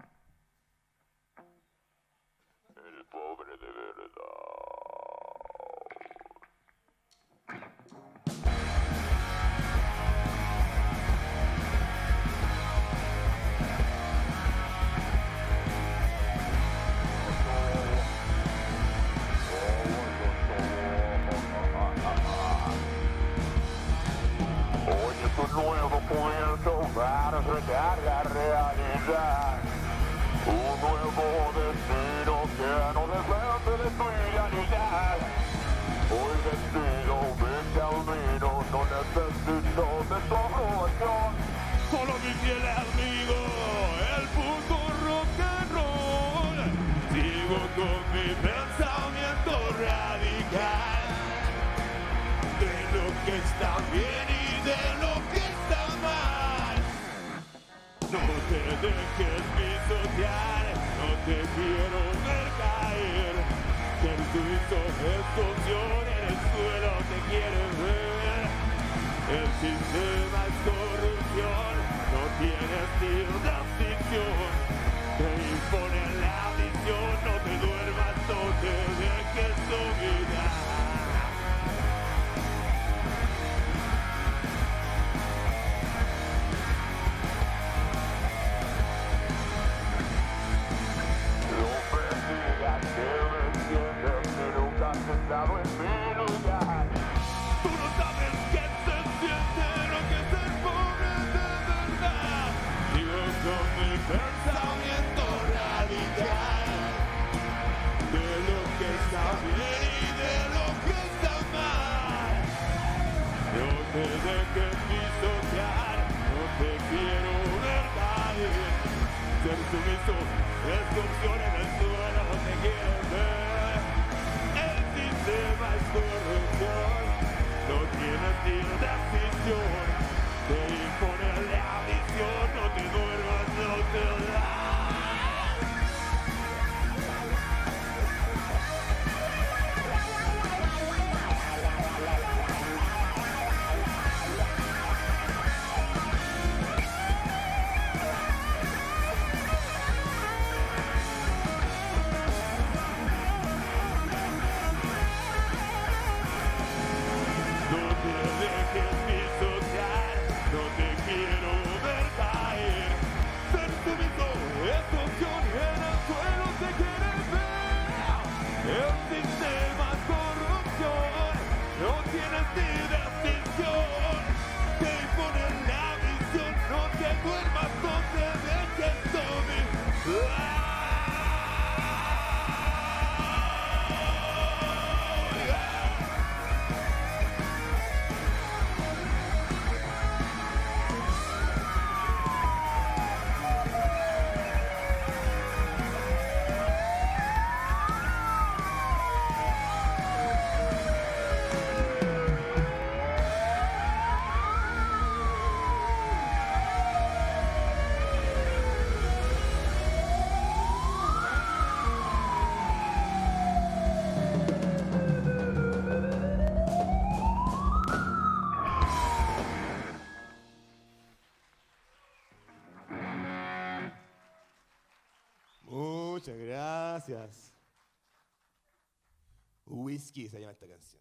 El pobre de verdad. Nuevo comienzo para recargar realidad. Un nuevo destino que no depende de tu realidad. Hoy decido verte a fiel amigo, el puto rock and roll. Sigo con mi pensamiento radical de lo que está bien y de lo que está mal. No te dejes pisotear, no te quiero ver caer. El suizo es opción, en el suelo te quiere ver. El sistema es corrupción, no tienes estilo de aflicción. Te impone la visión, no te duermas, no te dejes olvidar. No persigas que me entiendas, que nunca has estado en mi lugar. Tú no sabes qué se siente lo que es ser pobre de verdad. Sigo con mi pensamiento radical de lo que está bien y de lo que está mal. No te dejes pisotear, no te quiero ver caer. Ser sumiso es tu opción, en el suelo te quiere ver. El sistema es corrupción, no tiene estilo de afición. Te impone la visión, no te duermas, no te da. No te dejes pisotear, no te quiero ver caer. Ser sumiso es tu opción, en el suelo te quiere ver. El sistema es corrupción, no tienes ni decisión. Te impone la visión, no te duermas, no te dejes dormir. Muchas gracias. Whisky se llama esta canción.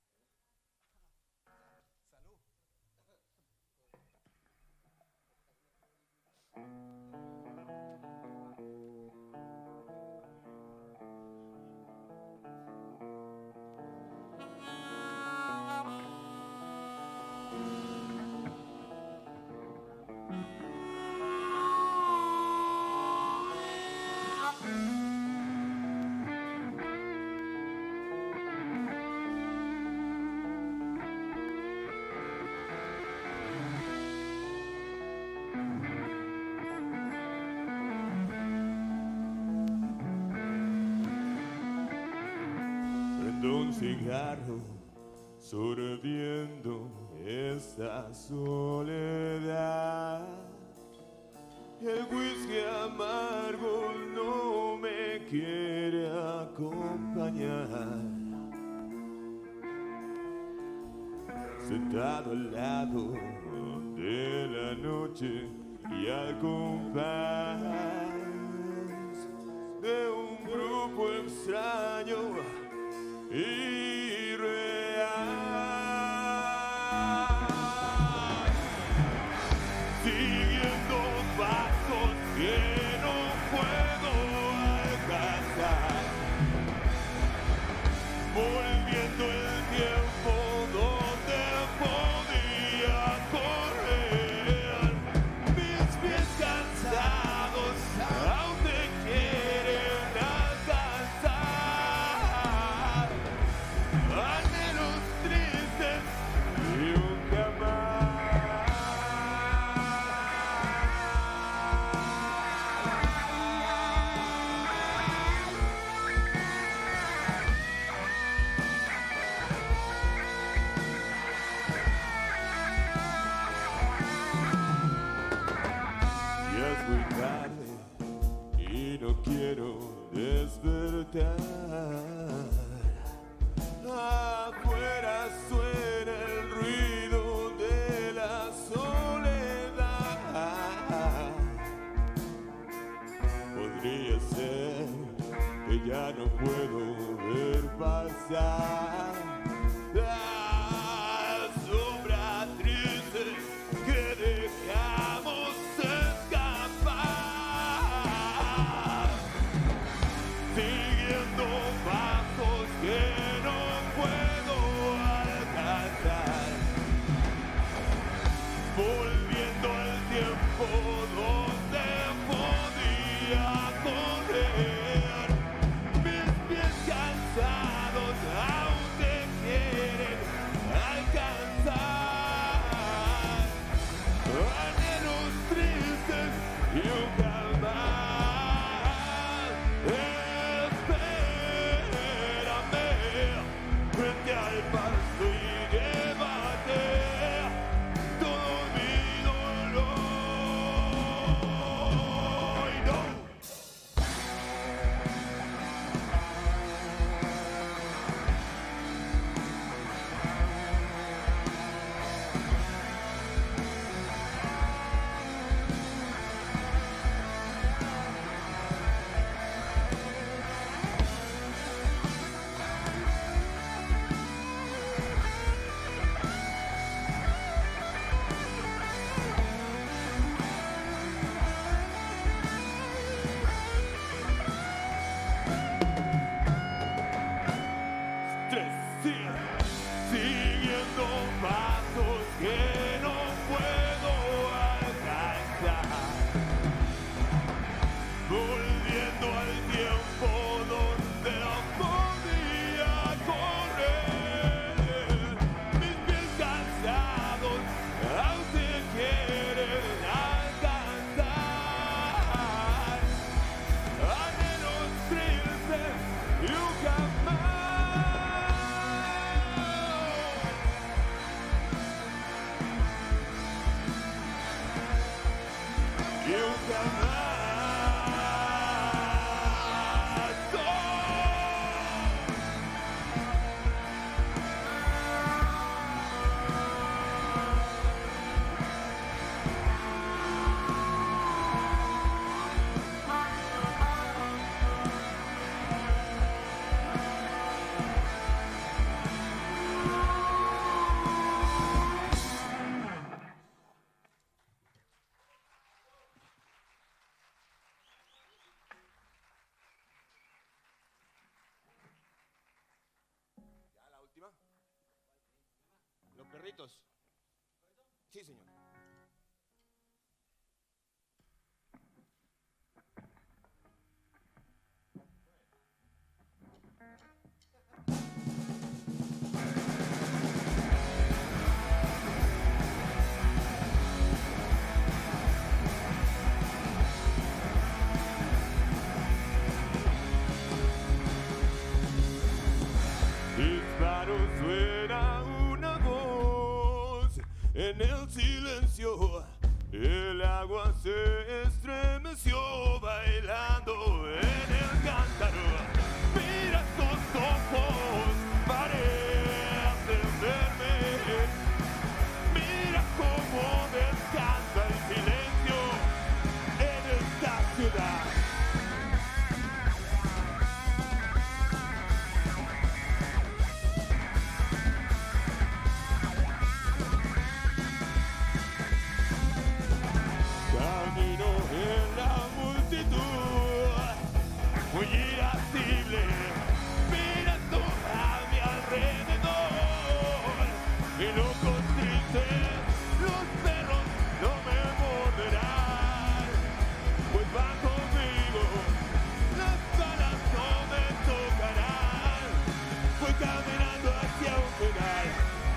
Un cigarro sorbiendo esta soledad. El whisky amargo no me quiere acompañar. Sentado al lado de la noche y al compás de un grupo extraño y real, siguiendo pasos que no puedo alcanzar, volviendo el tiempo donde podía correr. Mis pies cansados aún te quieren alcanzar. Perritos. Sí, señor. Disparo, suena una voz en el silencio. El agua se estremeció bailando en el cántaro. Mira estos ojos, parecen verme. Mira cómo descansa el silencio en esta ciudad. Camino en la multitud, muy irascible, mirando a mi alrededor. Y locos tristes, los perros no me morderán, pues van conmigo, las balas no me tocarán. Voy caminando hacia un final.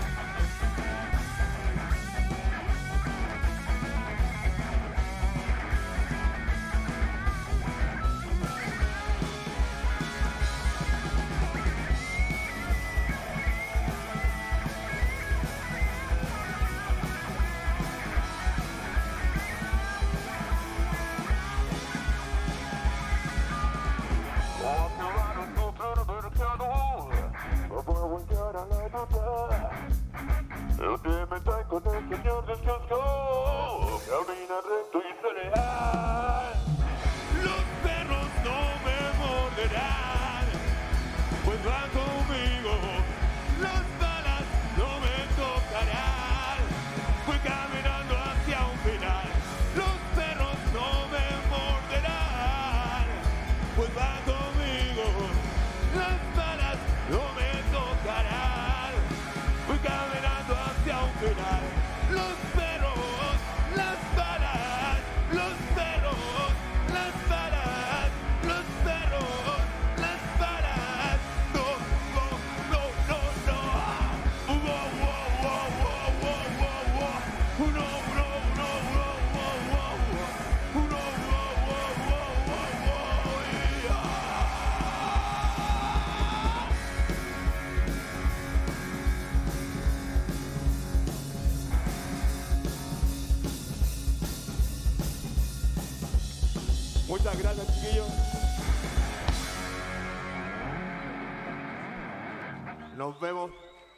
El tema está con el señor descansó, camina recto y cereal. Los perros no me morderán, pues van conmigo. Las balas no me tocarán, voy caminando hacia un final. Los perros no me morderán, pues van conmigo. Las balas no me tocarán, voy caminando hacia un final. Los perros, las balas, los perros, las balas, los perros, las balas. No, no, no, no, no. Wow, wow, wow, wow, wow, wow, wow. No, no, no, no, wow, wow, wow. No, wow, wow, wow, wow, wow. Yeah. Muchas gracias, chiquillos. Nos vemos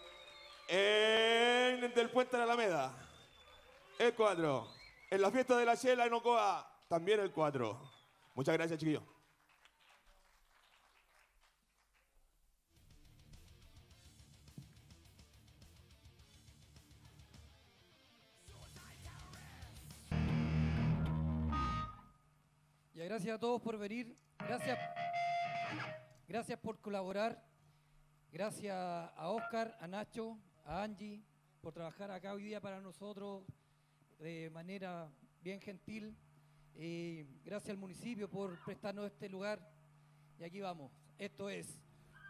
en del Puente de la Alameda. El 4. En la fiesta de la Chela en Ocoa, también el 4. Muchas gracias, chiquillos. Y gracias a todos por venir, gracias por colaborar, gracias a Oscar, a Nacho, a Angie, por trabajar acá hoy día para nosotros de manera bien gentil, y gracias al municipio por prestarnos este lugar, y aquí vamos, esto es...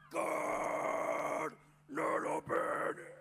No lo pene.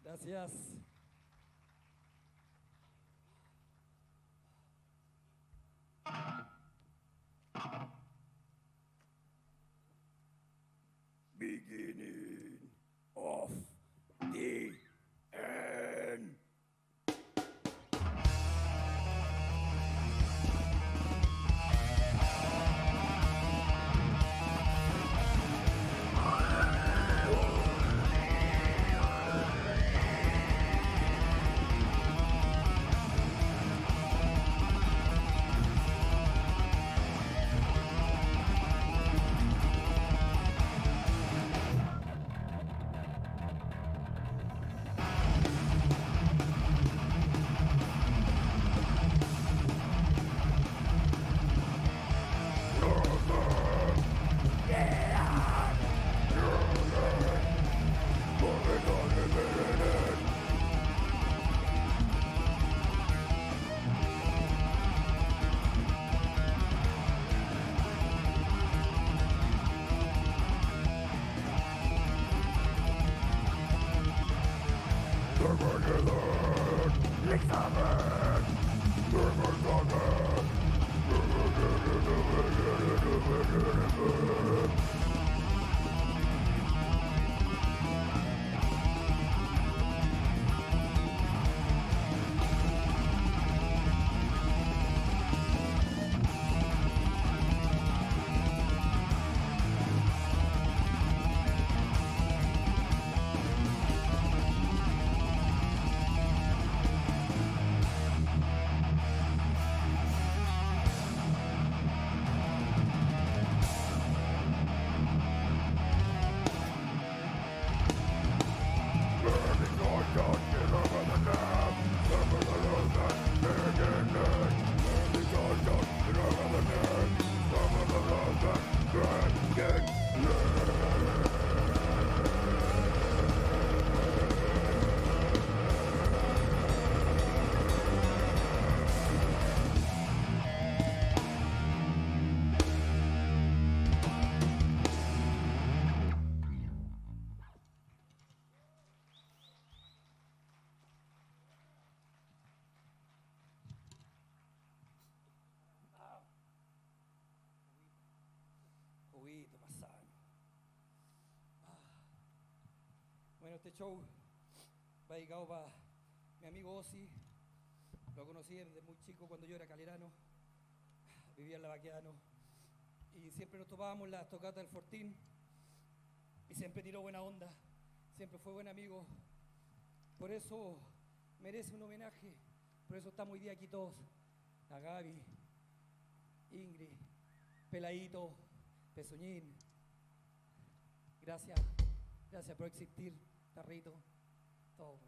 Gracias. Beginning of the end. Juguito más sano. Bueno, este show va dedicado para mi amigo Ozzy. Lo conocí desde muy chico cuando yo era calerano. Vivía en la Baqueano. Y siempre nos topábamos en las tocatas del Fortín. Y siempre tiró buena onda. Siempre fue buen amigo. Por eso merece un homenaje. Por eso estamos hoy día aquí todos. La Gaby, Ingrid, Peladito, Pezuñín. Gracias. Gracias por existir, Tarrito. Todo.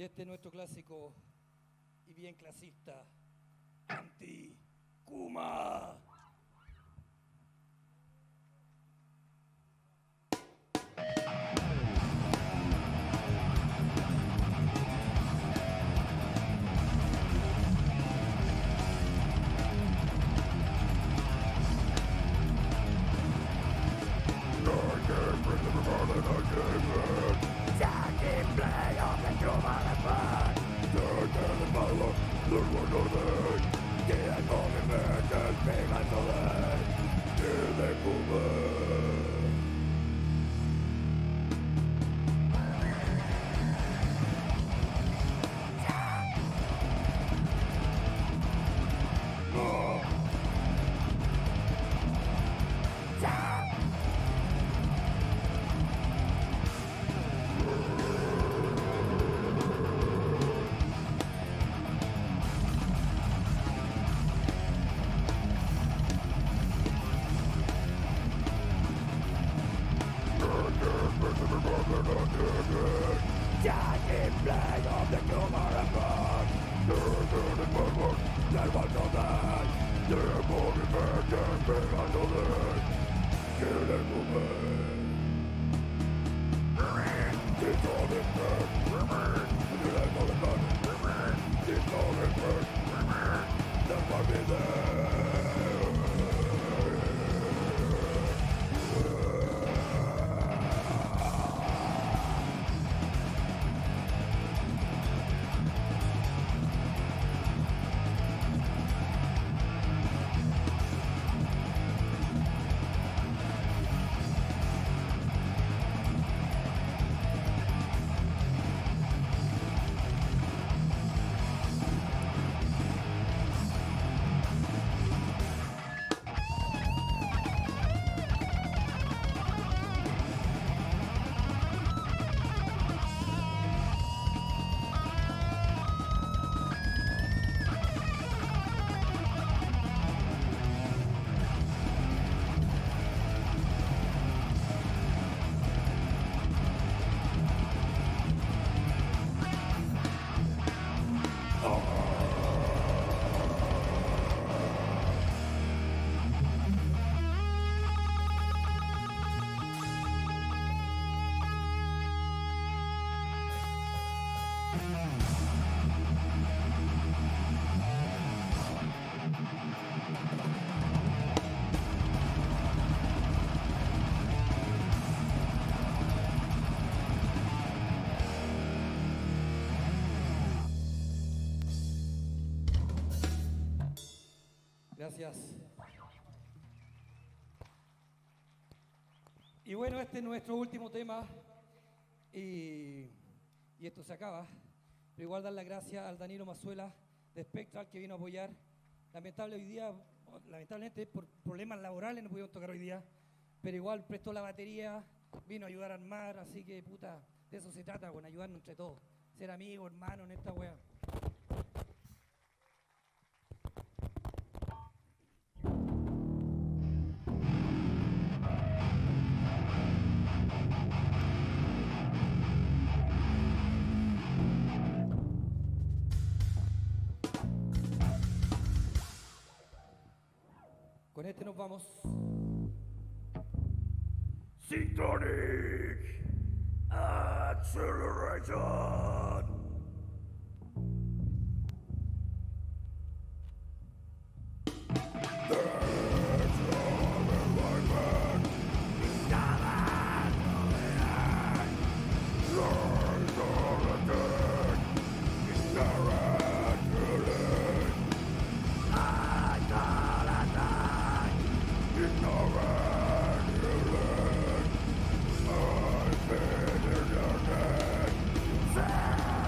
este es nuestro clásico y bien clasista, Anti-Kuma. Gracias. Y bueno, este es nuestro último tema y esto se acaba. Pero igual dar las gracias al Danilo Mazuela de Spectral que vino a apoyar. Lamentablemente por problemas laborales no pudimos tocar hoy día, pero igual prestó la batería, vino a ayudar a armar, así que puta, de eso se trata, con ayudarnos entre todos. Ser amigos, hermanos en esta wea. Con este nos vamos. Syntonic Acceleration. Ignorant,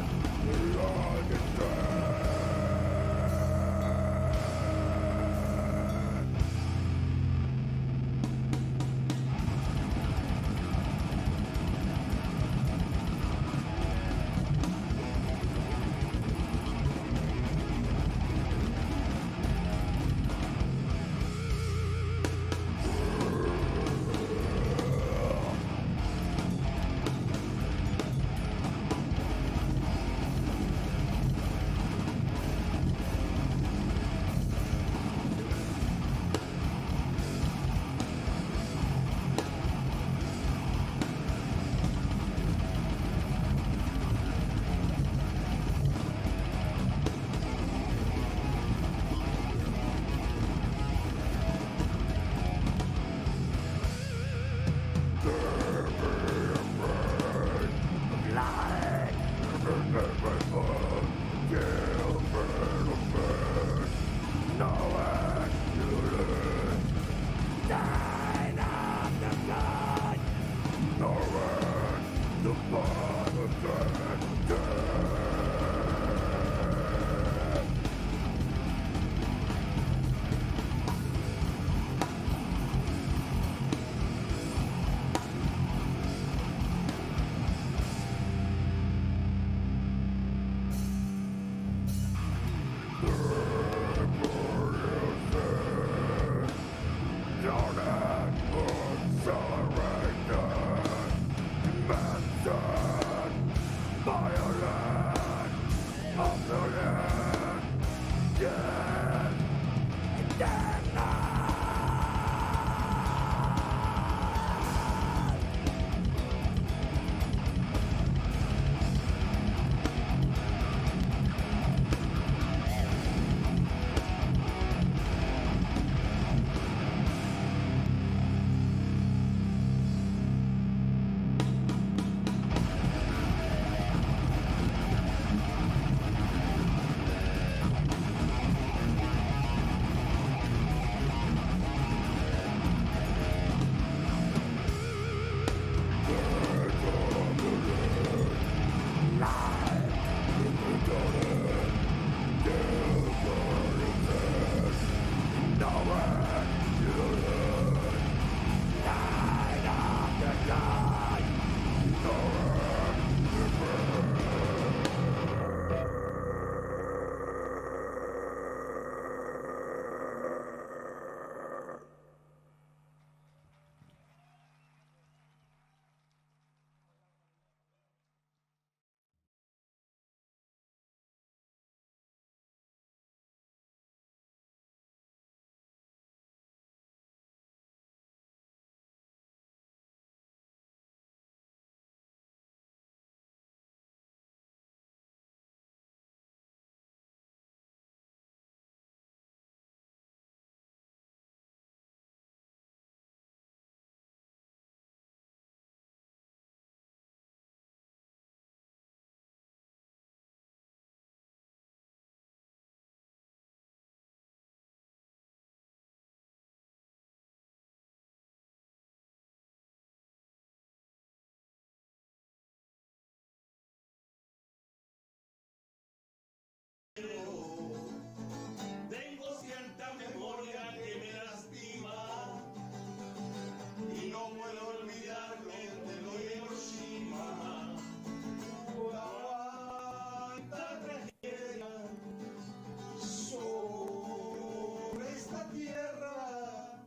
tierra.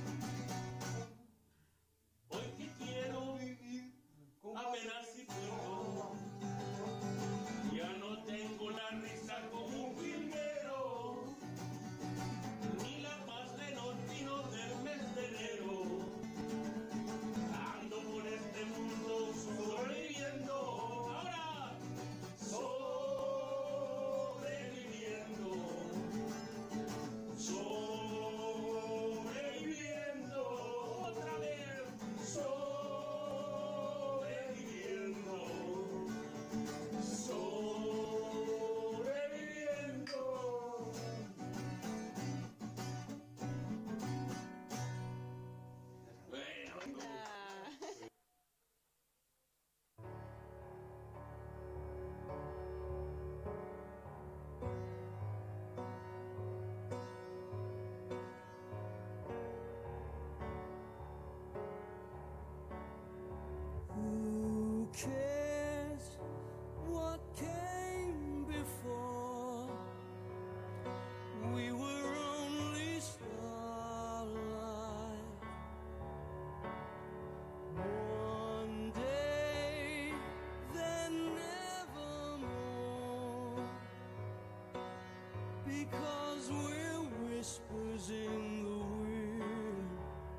Hoy que quiero vivir, apenas si puedo. Ya no tengo la risa como un jilguero, ni la paz de nortino del mes de enero. Ando por este mundo sobreviviendo. Ahora, sobreviviendo. Sobreviviendo. Otra vez. Sobreviviendo. Sobreviviendo. Who cares what came before? We were only starlight. One day, then nevermore. Because we're whispers in the wind.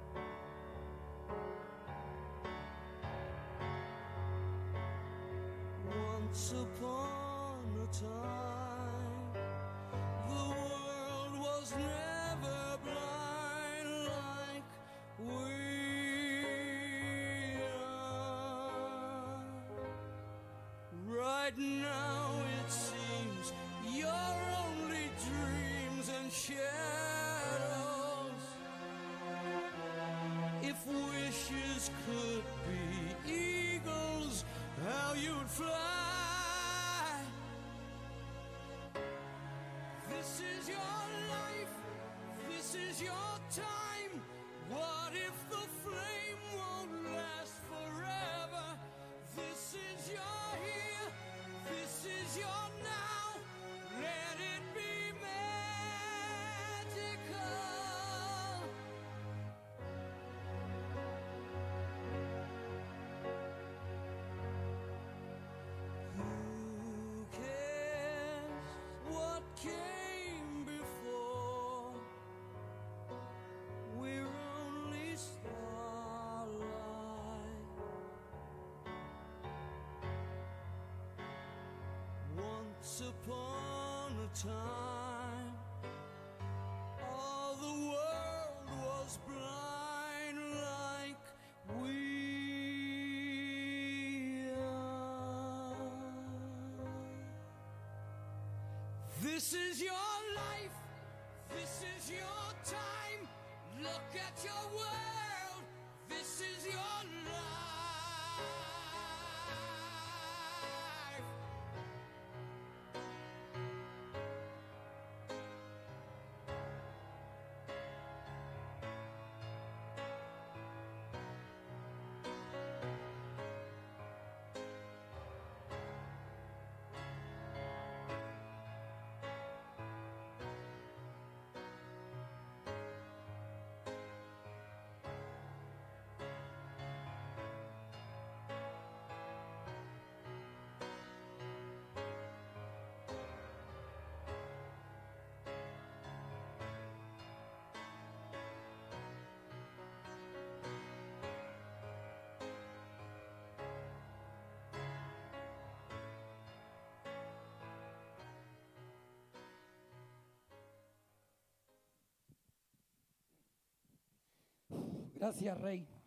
Once upon a time, the world was never blind like we are. Right now it seems you're only dreams and shadows. If wishes could be eagles, how you'd fly. This is your life, this is your time. What if the flame won't last forever? This is your here, this is your now. Let it be magical. Who cares what came before? We're only starlight. Once upon a time, all the world was blind like we are. This is your life, this is your time. Look at your world, this is your life. Gracias, Rey.